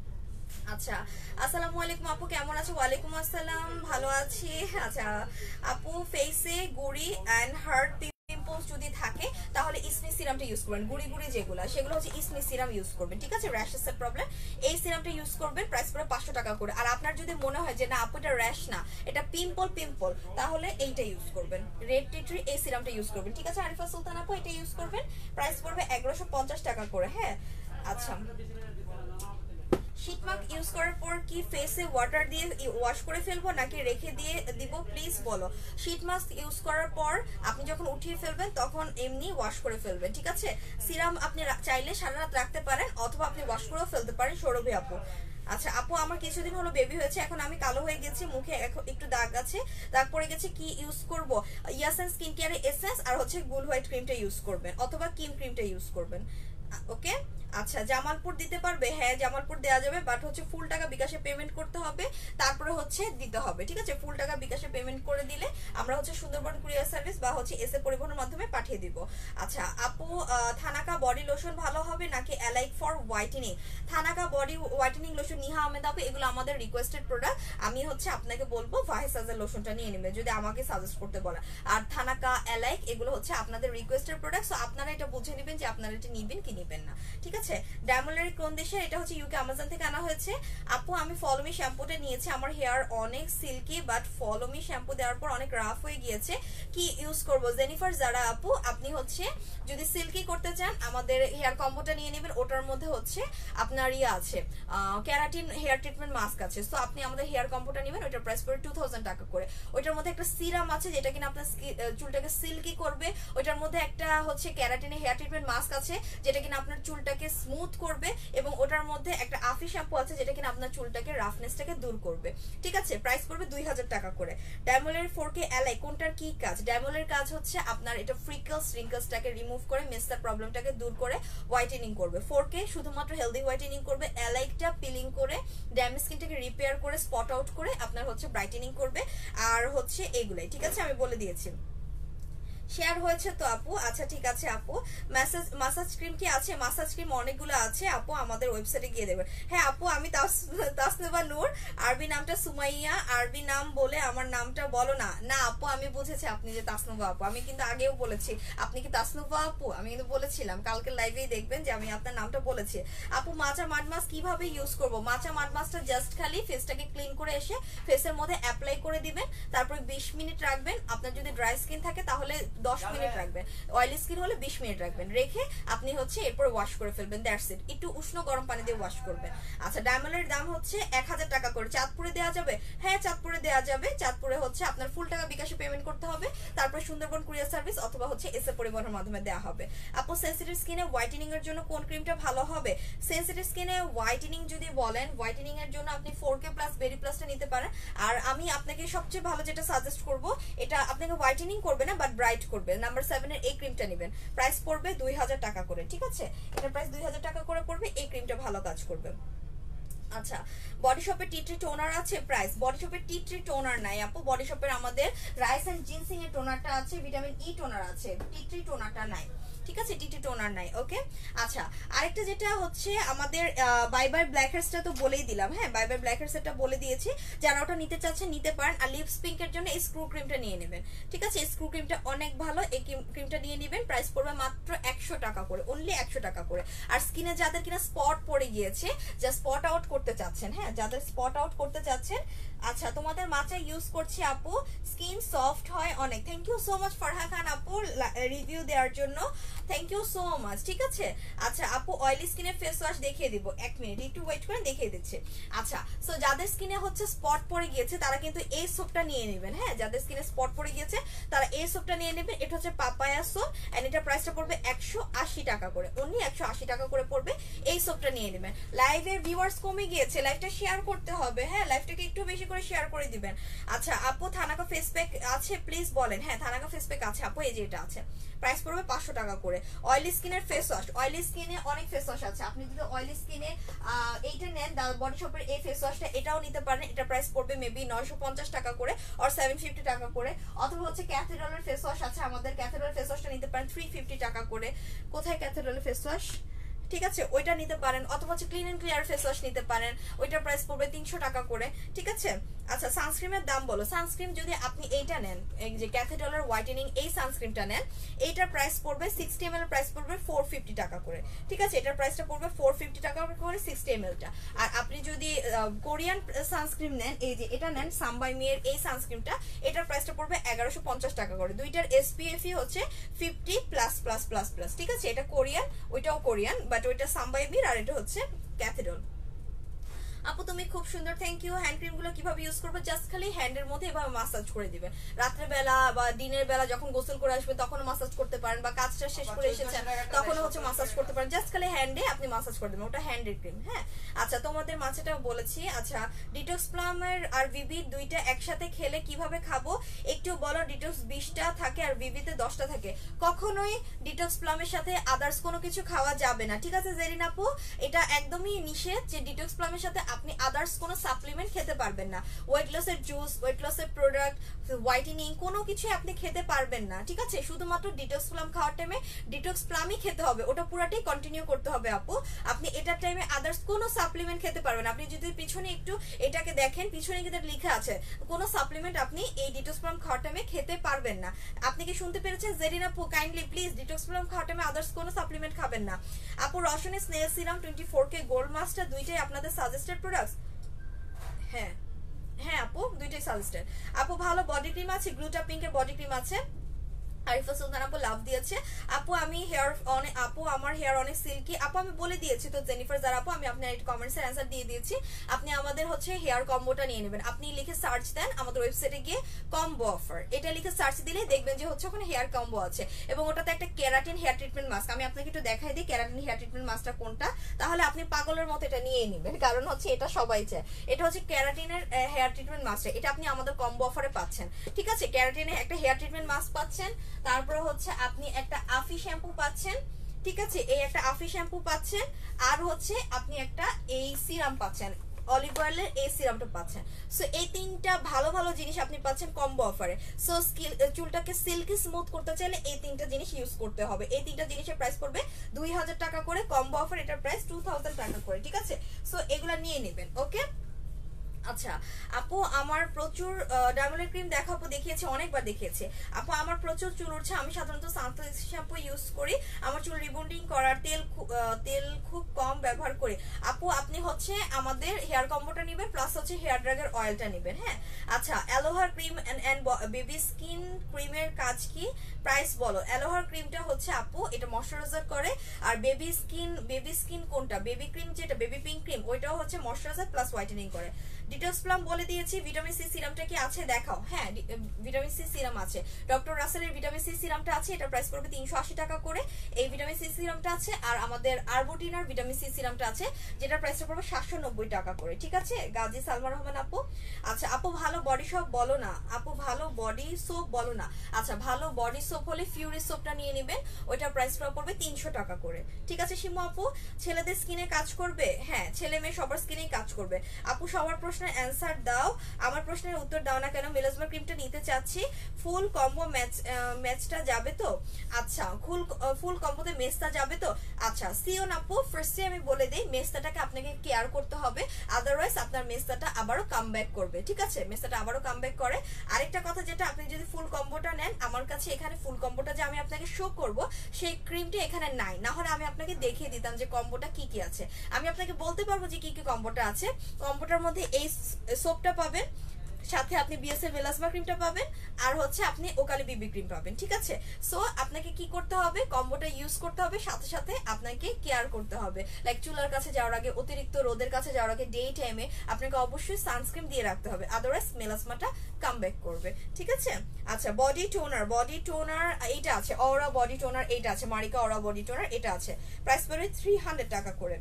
আচ্ছা আসসালামু আলাইকুম আপু, কেমন আছো? ওয়ালাইকুম আসসালাম, ভালো আছি। আচ্ছা আপু, ফেসে গুড়ি এন্ড হার্ট পিম্পলস যদি থাকে তাহলে ইসমি সিরামটা ইউজ করবেন। গুড়ি গুড়ি যেগুলো সেগুলো হচ্ছে ইসমি সিরাম ইউজ করবেন, ঠিক আছে? র্যাশেস এর প্রবলেম, এই সিরামটা ইউজ করবেন। প্রাইস পড়ে 500 টাকা করে। আর আপনার যদি মনে হয় যে না আপু এটা র্যাশ না, এটা পিম্পল, তাহলে এইটা ইউজ করবেন, রেড টি এই সিরামটা ইউজ করবেন, ঠিক আছে? আরিফা সুলতান আপু, এটা ইউজ করবেন। প্রাইস পড়বে 1150 টাকা করে। হ্যাঁ আচ্ছা, শীট মাস্ক ইউজ করার পর কি ফেসে ওয়াটার দিয়ে ওয়াশ করে ফেলবো নাকি রেখে দিয়ে দিব, প্লিজ বলো। শীট মাস্ক ইউজ করার পর আপনি যখন উঠিয়ে ফেলবেন তখন এমনি ওয়াশ করে ফেলবেন, ঠিক আছে? সিরাম আপনি চাইলে সারা রাত রাখতে পারেন অথবা আপনি ওয়াশ করেও ফেলতে পারেন, সৌরভী আপু। আচ্ছা আপু, আমার কিছুদিন হলো বেবি হয়েছে, এখন আমি কালো হয়ে গেছি, মুখে একটু দাগ আছে, দাগ পড়ে গেছে, কি ইউজ করব? ইয়াসেন স্কিন কেয়ারের এসেন্স আর হচ্ছে গুল হোয়াইট ক্রিমটা ইউজ করবেন অথবা কিম ক্রিমটা ইউজ করবেন। ওকে, আচ্ছা জামালপুর দিতে পারবে? হ্যাঁ জামালপুর দেওয়া যাবে, বাট হচ্ছে ফুল টাকা বিকাশে পেমেন্ট করতে হবে, তারপরে হচ্ছে দিতে হবে, ঠিক আছে? ফুল টাকা বিকাশে পেমেন্ট করে দিলে আমরা হচ্ছে সুন্দরবন কুরিয়ার সার্ভিস বা হচ্ছে এসে পরিবহনের মাধ্যমে পাঠিয়ে দিব। আচ্ছা আপু, থানাকা বডি লোশন ভালো হবে নাকি alike for whitening? Thanaka body whitening lotion, Niha Ahmed আপু, এগুলো আমাদের রিকোয়েস্টেড প্রোডাক্ট। আমি হচ্ছে আপনাকে বলবো ভাইসাজের লোশনটা নিয়ে নেবে যদি আমাকে সাজেস্ট করতে বলে। আর থানাকা অ্যালাইক এগুলো হচ্ছে আপনাদের রিকোয়েস্টেড প্রোডাক্ট, সো আপনারা এটা বুঝে নেবেন যে আপনারা এটা নিবেন কি নিবেন না, ঠিক আছে? ডায়মন্ডের কোন দেশে? এটা হচ্ছে ইউকে, আমাজন থেকে আনা হয়েছে। আপু আমি ফলোমি শ্যাম্পুটা নিয়েছি, আমার হেয়ার অনেক সিল্কি, বাট ফলোমি শ্যাম্পু দেওয়ার পর অনেক রাফ হয়ে গিয়েছে, কি ইউজ করব? জেনিফার যারা আপু, আপনি হচ্ছে যদি সিল্কি করতে চান আমাদের হেয়ার কম্বোটা নিয়ে নেবেন। ওটার মধ্যে হচ্ছে আপনার ইয়ে আছে, ক্যারাটিন হেয়ার ট্রিটমেন্ট মাস্ক আছে, সো আপনি আমাদের হেয়ার কম্বোটা নেবেন। ওইটার প্রাইস পড়ে 2000 টাকা করে। ওইটার মধ্যে একটা সিরাম আছে যেটা কিনা আপনার চুলটাকে সিল্কি করবে। ওইটার মধ্যে একটা হচ্ছে ক্যারাটিনের হেয়ার ট্রিটমেন্ট মাস্ক আছে যেটা কিনা আপনার চুলটাকে স্মুথ করবে, এবং ওটার মধ্যে একটা আফি শ্যাম্পু আছে যেটা কিনা আপনার চুলটাকে রাফনেসটাকে দূর করবে, ঠিক আছে? প্রাইস পড়বে 2000 টাকা করে। ডায়মন্ডের 4K অ্যালাই কোনটার কি কাজ? ডায়মন্ডের কাজ হচ্ছে আপনার এটা ফ্রিকলস রিঙ্কলসটাকে রিমুভ করে মেস্তার প্রবলেমটাকে দূর করে হোয়াইটেনিং করবে। 4K শুধুমাত্র হেলদি হোয়াইটেনিং করবে, অ্যালাইকটা পিলিং করে ড্যামেজ স্কিনটাকে রিপেয়ার করে স্পট আউট করে আপনার হচ্ছে ব্রাইটেনিং করবে। আর হচ্ছে এগুলাই, ঠিক আছে? আমি বলে দিয়েছি। শেয়ার হয়েছে তো আপু? আচ্ছা ঠিক আছে আপু, মাসাজ ক্রিম কি আছে? মাসাজ ক্রিম অনেকগুলো আছে আপু, আমাদের ওয়েবসাইটে গিয়ে দেবেন। হ্যাঁ আপু, আমি তাসনেবা নূর, আরবি নামটা সুমাইয়া, আরবি নাম বলে আমার নামটা বলো না। না আপু, আমি বুঝেছি আপনি যে তাসনুবা আপু, আমি কিন্তু আগেও বলেছি আপনি কি তাসনুবা আপু, আমি কিন্তু বলেছিলাম, কালকে লাইভেই দেখবেন যে আমি আপনার নামটা বলেছি। আপু মাচা মাড মাস্ক কিভাবে ইউজ করব? মাচা মাড মাস্কটা জাস্ট খালি ফেসটাকে ক্লিন করে এসে ফেসের মধ্যে অ্যাপ্লাই করে দিবেন, তারপরে 20 মিনিট রাখবেন। আপনার যদি ড্রাই স্কিন থাকে তাহলে 10 মিনিট রাখবেন, অয়েলি স্কিন হলে 20 মিনিট রাখবেন, রেখে আপনি হচ্ছে এরপর ওয়াশ করে ফেলবেন, দ্যাটস ইট। একটু উষ্ণ গরম পানি দিয়ে ওয়াশ করবেন। আচ্ছা ডায়মন্ডের দাম হচ্ছে 1000 টাকা করে, চাঁদপুরে দেওয়া যাবে? হ্যাঁ চাঁদপুরে দেওয়া যাবে। চাঁদপুরে হচ্ছে আপনার ফুল টাকা বিকাশে পেমেন্ট করতে হবে, তারপরে সুন্দরবন কুরিয়ার সার্ভিস অথবা হচ্ছে এসএ পরিবহনের মাধ্যমে দেওয়া হবে। আপু সেনসিটিভ স্কিনে হোয়াইটেনিং এর জন্য কোন ক্রিমটা ভালো হবে? সেনসিটিভ স্কিনে হোয়াইটেনিং যদি বলেন, হোয়াইটেনিং এর জন্য আপনি 4K প্লাস বেরি প্লাসটা নিতে পারেন। আর আমি আপনাকে সবচেয়ে ভালো যেটা সাজেস্ট করব, এটা আপনাকে হোয়াইটেনিং করবে না বাট ব্রাইট করবে, নাম্বার 7 এর এই ক্রিমটা নেবেন। প্রাইস পড়বে 2000 টাকা করে, ঠিক আছে? এটা প্রাইস 2000 টাকা করে পড়বে। এই ক্রিমটা ভালো কাজ করবে। আচ্ছা, বডি শপের টি ট্রি টোনার আছে? প্রাইস বডি শপের টি ট্রি টোনার নাই আপু। বডি শপের আমাদের রাইস এন্ড জিনসিং এর টোনারটা আছে, ভিটামিন ই টোনার আছে, টি ট্রি টোনারটা নাই, ঠিক আছে? টি ট্রি টোনার নাই। ওকে, আচ্ছা আরেকটা যেটা হচ্ছে আমাদের বাই বাই ব্ল্যাক হেডসটা তো বলেই দিলাম। হ্যাঁ, বাই বাই ব্ল্যাক হেডসটা বলে দিয়েছি, যারা ওটা নিতে চাচ্ছেন নিতে পারেন। আর লিপস পিঙ্কের জন্য এই স্ক্রু ক্রিমটা নিয়ে নেবেন, ঠিক আছে? স্ক্রু ক্রিমটা অনেক ভালো, এই ক্রিমটা নিয়ে নেবেন। প্রাইস পড়বে মাত্র 100 টাকা করে, অনলি 100 টাকা করে। আর স্কিনে যাদের কিনা স্পট পড়ে গিয়েছে, যা স্পট আউট করতে চাচ্ছেন, হ্যাঁ যাদের স্পট আউট করতে চাচ্ছেন, আচ্ছা তোমাদের মাচা ইউজ করছি আপু, স্কিন সফট হয় অনেক। Thank you so much Farha Khan আপু রিভিউ দেওয়ার জন্য, থ্যাংক ইউ সো মাচ, ঠিক আছে? আচ্ছা আপু অয়েলি স্কিনের ফেস ওয়াশ দেখিয়ে দিব, 1 মিনিট একটু ওয়েট করে দেখিয়ে দিচ্ছি। আচ্ছা, সো যাদের স্কিনে হচ্ছে স্পট পড়ে গিয়েছে তারা কিন্তু এই সোপটা নিয়ে নেবেন। হ্যাঁ, যাদের স্কিনে স্পট পড়ে গিয়েছে তারা এই সোপটা নিয়ে নেবেন। এটা হচ্ছে পাপায়া সোপ এন্ড এটা প্রাইসটা পড়বে 180 টাকা করে, অনলি 180 টাকা করে পড়বে। এই সোপটা নিয়ে নেবেন। লাইভের ভিউয়ার্স কমে গিয়েছে, লাইভটা শেয়ার করতে হবে। হ্যাঁ, লাইভটাকে একটু বেশি করে শেয়ার করে দিবেন। আচ্ছা আপু থানাকা ফেস প্যাক আছে প্লিজ বলেন। হ্যাঁ থানাকা ফেস প্যাক আছে আপু, এই যে এটা আছে, প্রাইস পড়বে 500 টাকা করে। অয়েলি স্কিনের ফেস ওয়াশ, অয়েলি স্কিনে অনেক ফেস ওয়াশ আছে, আপনি যদি অয়েলি স্কিনে এইটা নেন বডি শপের এই ফেস ওয়াশটা, এটাও নিতে পারেন। এটা প্রাইস পড়বে মেবি 950 টাকা করে আর 750 টাকা করে। অথবা হচ্ছে ক্যাথেড্রালের ফেস ওয়াশ আছে আমাদের, ক্যাথেড্রাল ফেস ওয়াশটা নিতে পারেন 350 টাকা করে। কোথায় ক্যাথেড্রালের ফেস ওয়াশ, ঠিক আছে? ওইটা নিতে পারেন। অথবা হচ্ছে clean and clear face wash নিতে পারেন, ওইটার প্রাইস পড়বে 300 টাকা করে, ঠিক আছে? আচ্ছা সানস্ক্রিমের দাম বলো। সানস্ক্রিন যদি আপনি এইটা নেন, এই যে ক্যাথেড্রালের হোয়াইটেনিং এই সানস্ক্রিনটা নেন, এইটার প্রাইস পড়বে 60 ml প্রাইস পড়বে 450 টাকা করে, ঠিক আছে? এটার প্রাইসটা পড়বে 450 টাকা করে 60 ml টা। আর আপনি যদি কোরিয়ান সানস্ক্রিন নেন, এই যে এটা নেন সামবাইমি এর এই সানস্ক্রিনটা, এটার প্রাইসটা পড়বে 1150 টাকা করে। দুইটার এসপিএফ হচ্ছে 50 প্লাস প্লাস প্লাস প্লাস, ঠিক আছে? এটা কোরিয়ান, ওইটাও কোরিয়ান, বাট ওইটা সামবাইমির আর এটা হচ্ছে ক্যাথেড্রাল। আপু তুমি খুব সুন্দর, থ্যাংক ইউ। হ্যান্ড ক্রিম গুলো কিভাবে ইউজ করবো? জাস্ট খালি হ্যান্ডের মধ্যে এভাবে মাসাজ করে দিবেন। রাত্রে বেলা বা দিনের বেলা যখন গোসল করে আসবেন তখনও মাসাজ করতে পারেন, বা কাজটা শেষ করে এসেছেন তখনও হচ্ছে মাসাজ করতে পারেন। জাস্ট খালি হ্যান্ডে আপনি মাসাজ করে দেবেন, ওটা হ্যান্ডের ক্রিম। হ্যাঁ, আচ্ছা তোমাদের মাছেটা বলেছি। আচ্ছা ডিটক্স প্লামের আর ভিভি দুইটা একসাথে খেলে কিভাবে খাবো একটু বলো। ডিটক্স 20টা থাকে আর ভিভিতে 10টা থাকে। কখনোই ডিটক্স প্লামের সাথে আদার্স কোনো কিছু খাওয়া যাবে না, ঠিক আছে জেরিন আপু? এটা একদমই নিষেধ যে ডিটক্স প্লামের সাথে আপনি আদার্স কোনো সাপ্লিমেন্ট খেতে পারবেন না। ওয়েট লসের জুস, ওয়েট লসের প্রোডাক্ট, হোয়াইটেনিং কোনো কিছু আপনি খেতে পারবেন না, ঠিক আছে? শুধুমাত্র ডিটক্স প্লাম খাওয়ার টাইমে ডিটক্স প্লামই খেতে হবে, ওটা পুরাটাই কন্টিনিউ করতে হবে আপু। আপনি এটার টাইমে আদার্স কোনো সাপ্লিমেন্ট খেতে পারবেন। আপনি যদি পিছনে একটু এটাকে দেখেন, পিছনে কিন্তু লেখা আছে কোনো সাপ্লিমেন্ট আপনি এই ডিটক্স প্লাম খাওয়ার টাইমে খেতে পারবেন না। আপনি কি শুনতে পেরেছেন জেরিন আপু? কাইন্ডলি প্লিজ ডিটক্স প্লাম খাওয়ার টাইমে আদার্স কোনো সাপ্লিমেন্ট খাবেন না। আপু রসনের snail serum 24K gold master দুইটাই আপনাদের সাজেস্টেড প্রোডাক্টস? হ্যাঁ হ্যাঁ আপু দুইটাই সাজেস্টেড। আপু ভালো বডি ক্রিম আছে, গ্লুটা পিঙ্কের বডি ক্রিম আছে। আরিফা সুলতান আপু লাভ দিয়েছে। আপু আমি হেয়ার অনেক, আপু আমার হেয়ার অনেক সিল্কি। আপু আমি বলে দিয়েছি তো জেনিফার যারা আপু, আমি আপনার কমেন্টস এর অ্যান্সার দিয়ে দিয়েছি। আপনি আমাদের হচ্ছে হেয়ার কম্বোটা নিয়ে নেবেন। আপনি লিখে সার্চ দেন আমাদের ওয়েবসাইটে গিয়ে কম্বো অফার, এটা লিখে সার্চ দিলে দেখবেন যে হচ্ছে ওখানে হেয়ার কম্বো আছে, এবং ওটাতে একটা কেরাটিন হেয়ার ট্রিটমেন্ট মাস্ক। আমি আপনাকে একটু দেখাই দিই কেরাটিন হেয়ার ট্রিটমেন্ট মাস্কটা কোনটা, তাহলে আপনি পাগলের মতো এটা নিয়ে নেবেন, কারণ হচ্ছে এটা সবাই চায়। এটা হচ্ছে কেরাটিনের হেয়ার ট্রিটমেন্ট মাস্ক, এটা আপনি আমাদের কম্বো অফারে পাচ্ছেন, ঠিক আছে? কেরাটিনের একটা হেয়ার ট্রিটমেন্ট মাস্ক পাচ্ছেন, তারপরে হচ্ছে আপনি একটা আফি শ্যাম্পু পাচ্ছেন, ঠিক আছে? এই একটা আফি শ্যাম্পু পাচ্ছেন, আর হচ্ছে আপনি একটা এই সিরাম পাচ্ছেন, অলিভ অয়েলের এই সিরামটা পাচ্ছেন। সো এই তিনটা ভালো ভালো জিনিস আপনি পাচ্ছেন কম্বো অফারে। সো চুলটাকে সিল্কি স্মুথ করতে চাইলে এই তিনটা জিনিস ইউজ করতে হবে। এই তিনটা জিনিসের প্রাইস পড়বে 2000 টাকা করে কম্বো অফার, এটার প্রাইস 2000 টাকা করে, ঠিক আছে? সো এগুলা নিয়ে নেবেন, ওকে? আচ্ছা আপু আমার প্রচুর ডায়মন্ড ক্রিম দেখাবো, দেখিয়েছে অনেকবার দেখিয়েছে। আপু আমার প্রচুর চুল উঠছে, আমি সাধারণত সানফ্লাওয়ার শ্যাম্পু ইউজ করি, আমার চুল রিবন্ডিং করার তেল খুব কম ব্যবহার করি। আপু আপনি হচ্ছে আমাদের হেয়ার কম্বোটা নেবেন, প্লাস হচ্ছে হেয়ার ড্রাগের অয়েলটা নেবেন। হ্যাঁ আচ্ছা অ্যালোহার ক্রিম এন্ড বেবি স্কিন ক্রিমের কাজ কি, প্রাইস বলো। অ্যালোহার ক্রিমটা হচ্ছে আপু এটা ময়শ্চারাইজার করে, আর বেবি স্কিন কোনটা, বেবি ক্রিম যেটা বেবি পিঙ্ক ক্রিম, ওইটাও হচ্ছে ময়শ্চারাইজার প্লাস হোয়াইটেনিং করে। ডিটক্স প্লাম বলে দিয়েছি। ভিটামিন সি সিরামটা কি আছে দেখাও। হ্যাঁ, ভিটামিন সি সিরাম আছে। ডক্টর রাসেলের ভিটামিন সি সিরামটা আছে, এটা প্রাইস পড়বে 380 টাকা করে। এই ভিটামিন সি সিরামটা আছে। আর আমাদের আরবুটিনার ভিটামিন সি সিরামটা আছে, যেটা প্রাইসটা পড়বে 790 টাকা করে। ঠিক আছে গাজী সালমা রহমান আপু। আচ্ছা আপু ভালো বডি সোপ বলো না, আপু ভালো বডি সোপ বলো না। আচ্ছা ভালো বডি সোপ হলে ফিউরি সোপটা নিয়ে নেবেন, ওইটার প্রাইসটা পড়বে 300 টাকা করে। ঠিক আছে শিমু আপু, ছেলেদের স্কিনে কাজ করবে? হ্যাঁ ছেলে মেয়ে সবার স্কিনেই কাজ করবে। আপু সবার প্রশ্নের অ্যান্সার দাও, আমার প্রশ্নের উত্তর দাও না কেন। মেলাজমা ক্রিমটা নিতে চাচ্ছি, ফুল কম্বো ম্যাচটা যাবে তো? আচ্ছা ফুল কম্বোতে মেস্তা যাবে তো? আচ্ছা সিওন আপু, ফার্স্টে আমি বলে দেই মেস্তাটাকে আপনাকে কেয়ার করতে হবে, আদারওয়াইজ আপনার মেস্তাটা আবারও কামব্যাক করবে। ঠিক আছে মেস্তাটা আবারও কামব্যাক করে। আরেকটা কথা যেটা, আপনি যদি ফুল কম্বোটা নেন, আমার কাছে এখানে ফুল কম্বোটা যে আমি আপনাকে শো করব সেই ক্রিমটা এখানে নাই, না হলে আমি আপনাকে দেখিয়ে দিতাম যে কম্বোটা কি কি আছে। আমি আপনাকে বলতে পারবো যে কি কি কম্বোটা আছে। কম্বোটার মধ্যে এই সোপটা পাবেন, সাথে আপনি বিএসএ মেলাজমা ক্রিমটা পাবেন, আর হচ্ছে আপনি ওকালি বিবি ক্রিম পাবেন। ঠিক আছে সো আপনাকে কি করতে হবে, কম্বোটা ইউজ করতে হবে, সাথে সাথে আপনাকে কেয়ার করতে হবে। লাইক চুলার কাছে যাওয়ার আগে, অতিরিক্ত রোদের কাছে যাওয়ার আগে, ডে টাইমে আপনাকে অবশ্যই সানস্ক্রিন দিয়ে রাখতে হবে, আদারওয়াইজ মেলাজমাটা কামব্যাক করবে। ঠিক আছে আচ্ছা বডি টোনার এইটা আছে, অরা বডি টোনার এইটা আছে, মারিকা অরা বডি টোনার এটা আছে, প্রাইস পড়বে 300 টাকা করে।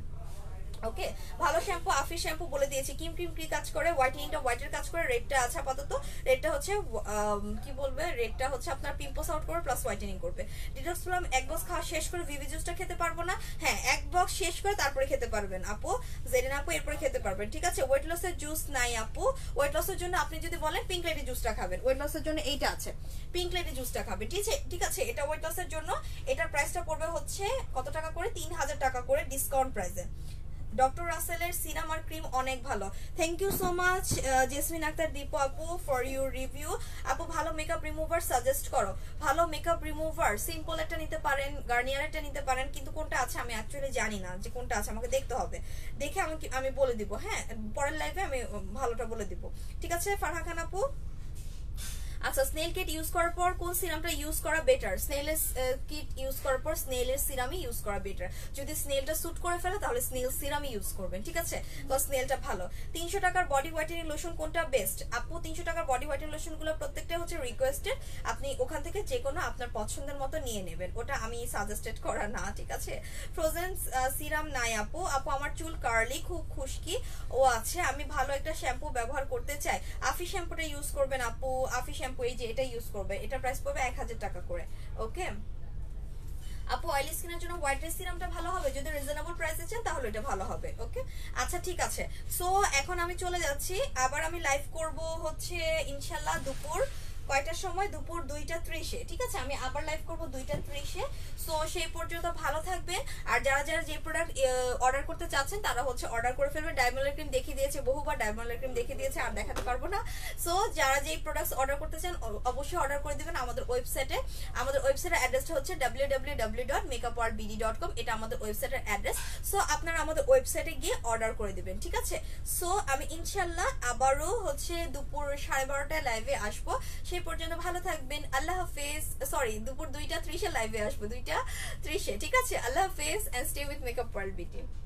ওকে ভালো শ্যাম্পু আফি শ্যাম্পু বলে দিয়েছি। ক্রিম কি কাজ করে? হোয়াইটেনিংটা হোয়াইটের কাজ করে। রেডটা আছে আপাতত, রেডটা হচ্ছে কি বলবে, রেডটা হচ্ছে আপনার পিম্পলস আউট করবে প্লাস হোয়াইটেনিং করবে। ডিটক্স প্লাম এক বক্স খাওয়া শেষ করে ভিভি জুসটা খেতে পারবো না? হ্যাঁ এক বক্স শেষ করে তারপরে খেতে পারবেন আপু, জেরিন আপু এরপরে খেতে পারবেন। ঠিক আছে ওয়েট লসের জুস নাই আপু, ওয়েট লসের জন্য আপনি যদি বলেন পিঙ্ক লেডি জুসটা খাবেন, ওয়েট লসের জন্য এইটা আছে, পিঙ্ক লেডি জুসটা খাবেন। ঠিক আছে এটা ওয়েট লসের জন্য, এটার প্রাইসটা পড়বে হচ্ছে কত টাকা করে? 3000 টাকা করে ডিসকাউন্ট প্রাইসে। ডক্টর রাসেলের সিরাম আর ক্রিম অনেক ভালো। Thank you so much Jasmin Akter Dipu আপু ফর ইউর রিভিউ। আপু ভালো মেকআপ রিমুভার সাজেস্ট করো। ভালো মেকআপ রিমুভার সিম্পল একটা নিতে পারেন, গার্নিয়ার একটা নিতে পারেন, কিন্তু কোনটা আছে আমি অ্যাকচুয়ালি জানি না যে কোনটা আছে, আমাকে দেখতে হবে, দেখে আমি বলে দিব। হ্যাঁ পরের লাইভে আমি ভালোটা বলে দিব। ঠিক আছে ফারহা খান আপু। আচ্ছা স্নেল কিট ইউজ করার পর কোন সিরামটা ইউজ করা বেটার? স্নেলের কিট ইউজ করার পর স্নেলের সিরামই ইউজ করা বেটার। যদি স্নেলটা স্যুট করে ফেলে তাহলে স্নেল সিরামই ইউজ করবেন। ঠিক আছে তো স্নেলটা ভালো। 300 টাকার বডি হোয়াইটেনিং লোশন কোনটা বেস্ট? আপু 300 টাকার বডি হোয়াইটেনিং লোশনগুলো প্রত্যেকটা হচ্ছে রিকোয়েস্টেড, আপনি ওখান থেকে যে কোনো আপনার পছন্দের মতো নিয়ে নেবেন, ওটা আমি সাজেস্টেড করা না। ঠিক আছে ফ্রোজেন সিরাম নাই আপু। আপু আমার চুল কার্লি, খুব খুশকি ও আছে, আমি ভালো একটা শ্যাম্পু ব্যবহার করতে চাই। আফি শ্যাম্পুটা ইউজ করবেন আপু, আফি শ্যাম্পু এই যে এটা ইউজ করবে, এটা প্রাইস পড়বে 1000 টাকা করে। ওকে আপু অয়েলি স্কিনের জন্য হোয়াইটের সিরামটা ভালো হবে, যদি রিজনেবল প্রাইসে চান তাহলে এটা ভালো হবে। ওকে আচ্ছা ঠিক আছে সো এখন আমি চলে যাচ্ছি, আবার আমি লাইভ করব হচ্ছে ইনশাল্লাহ দুপুর কয়টার সময়? দুপুর 2:30-এ। ঠিক আছে আমি আবার লাইভ করব 2:30-এ। সো সেই পর্যন্ত ভালো থাকবেন। আর যারা যারা যে প্রোডাক্ট অর্ডার করতে চাচ্ছেন তারা হচ্ছে অর্ডার করে ফেলবেন। ডায়মন্ড ক্রিম দেখিয়ে দিয়েছে বহুবার, ডায়মন্ড ক্রিম দেখিয়ে দিয়েছে, আর দেখাতে পারবো না। সো যারা যেই প্রোডাক্টস অর্ডার করতে চান অবশ্যই অর্ডার করে দিবেন আমাদের ওয়েবসাইটে। আমাদের ওয়েবসাইটের অ্যাড্রেসটা হচ্ছে www.makeupworldbd.com, এটা আমাদের ওয়েবসাইটের অ্যাড্রেস। সো আপনারা আমাদের ওয়েবসাইটে গিয়ে অর্ডার করে দিবেন। ঠিক আছে সো আমি ইনশাল্লাহ আবারও হচ্ছে দুপুর 12:30টায় লাইভে আসবো, সেই পর্যন্ত ভালো থাকবেন। আল্লাহ হাফেজ। সরি দুপুর 2:30-এ লাইভে আসবো, 2:30-এ। ঠিক আছে আল্লাহ হাফেজ and stay with makeup world বিটি।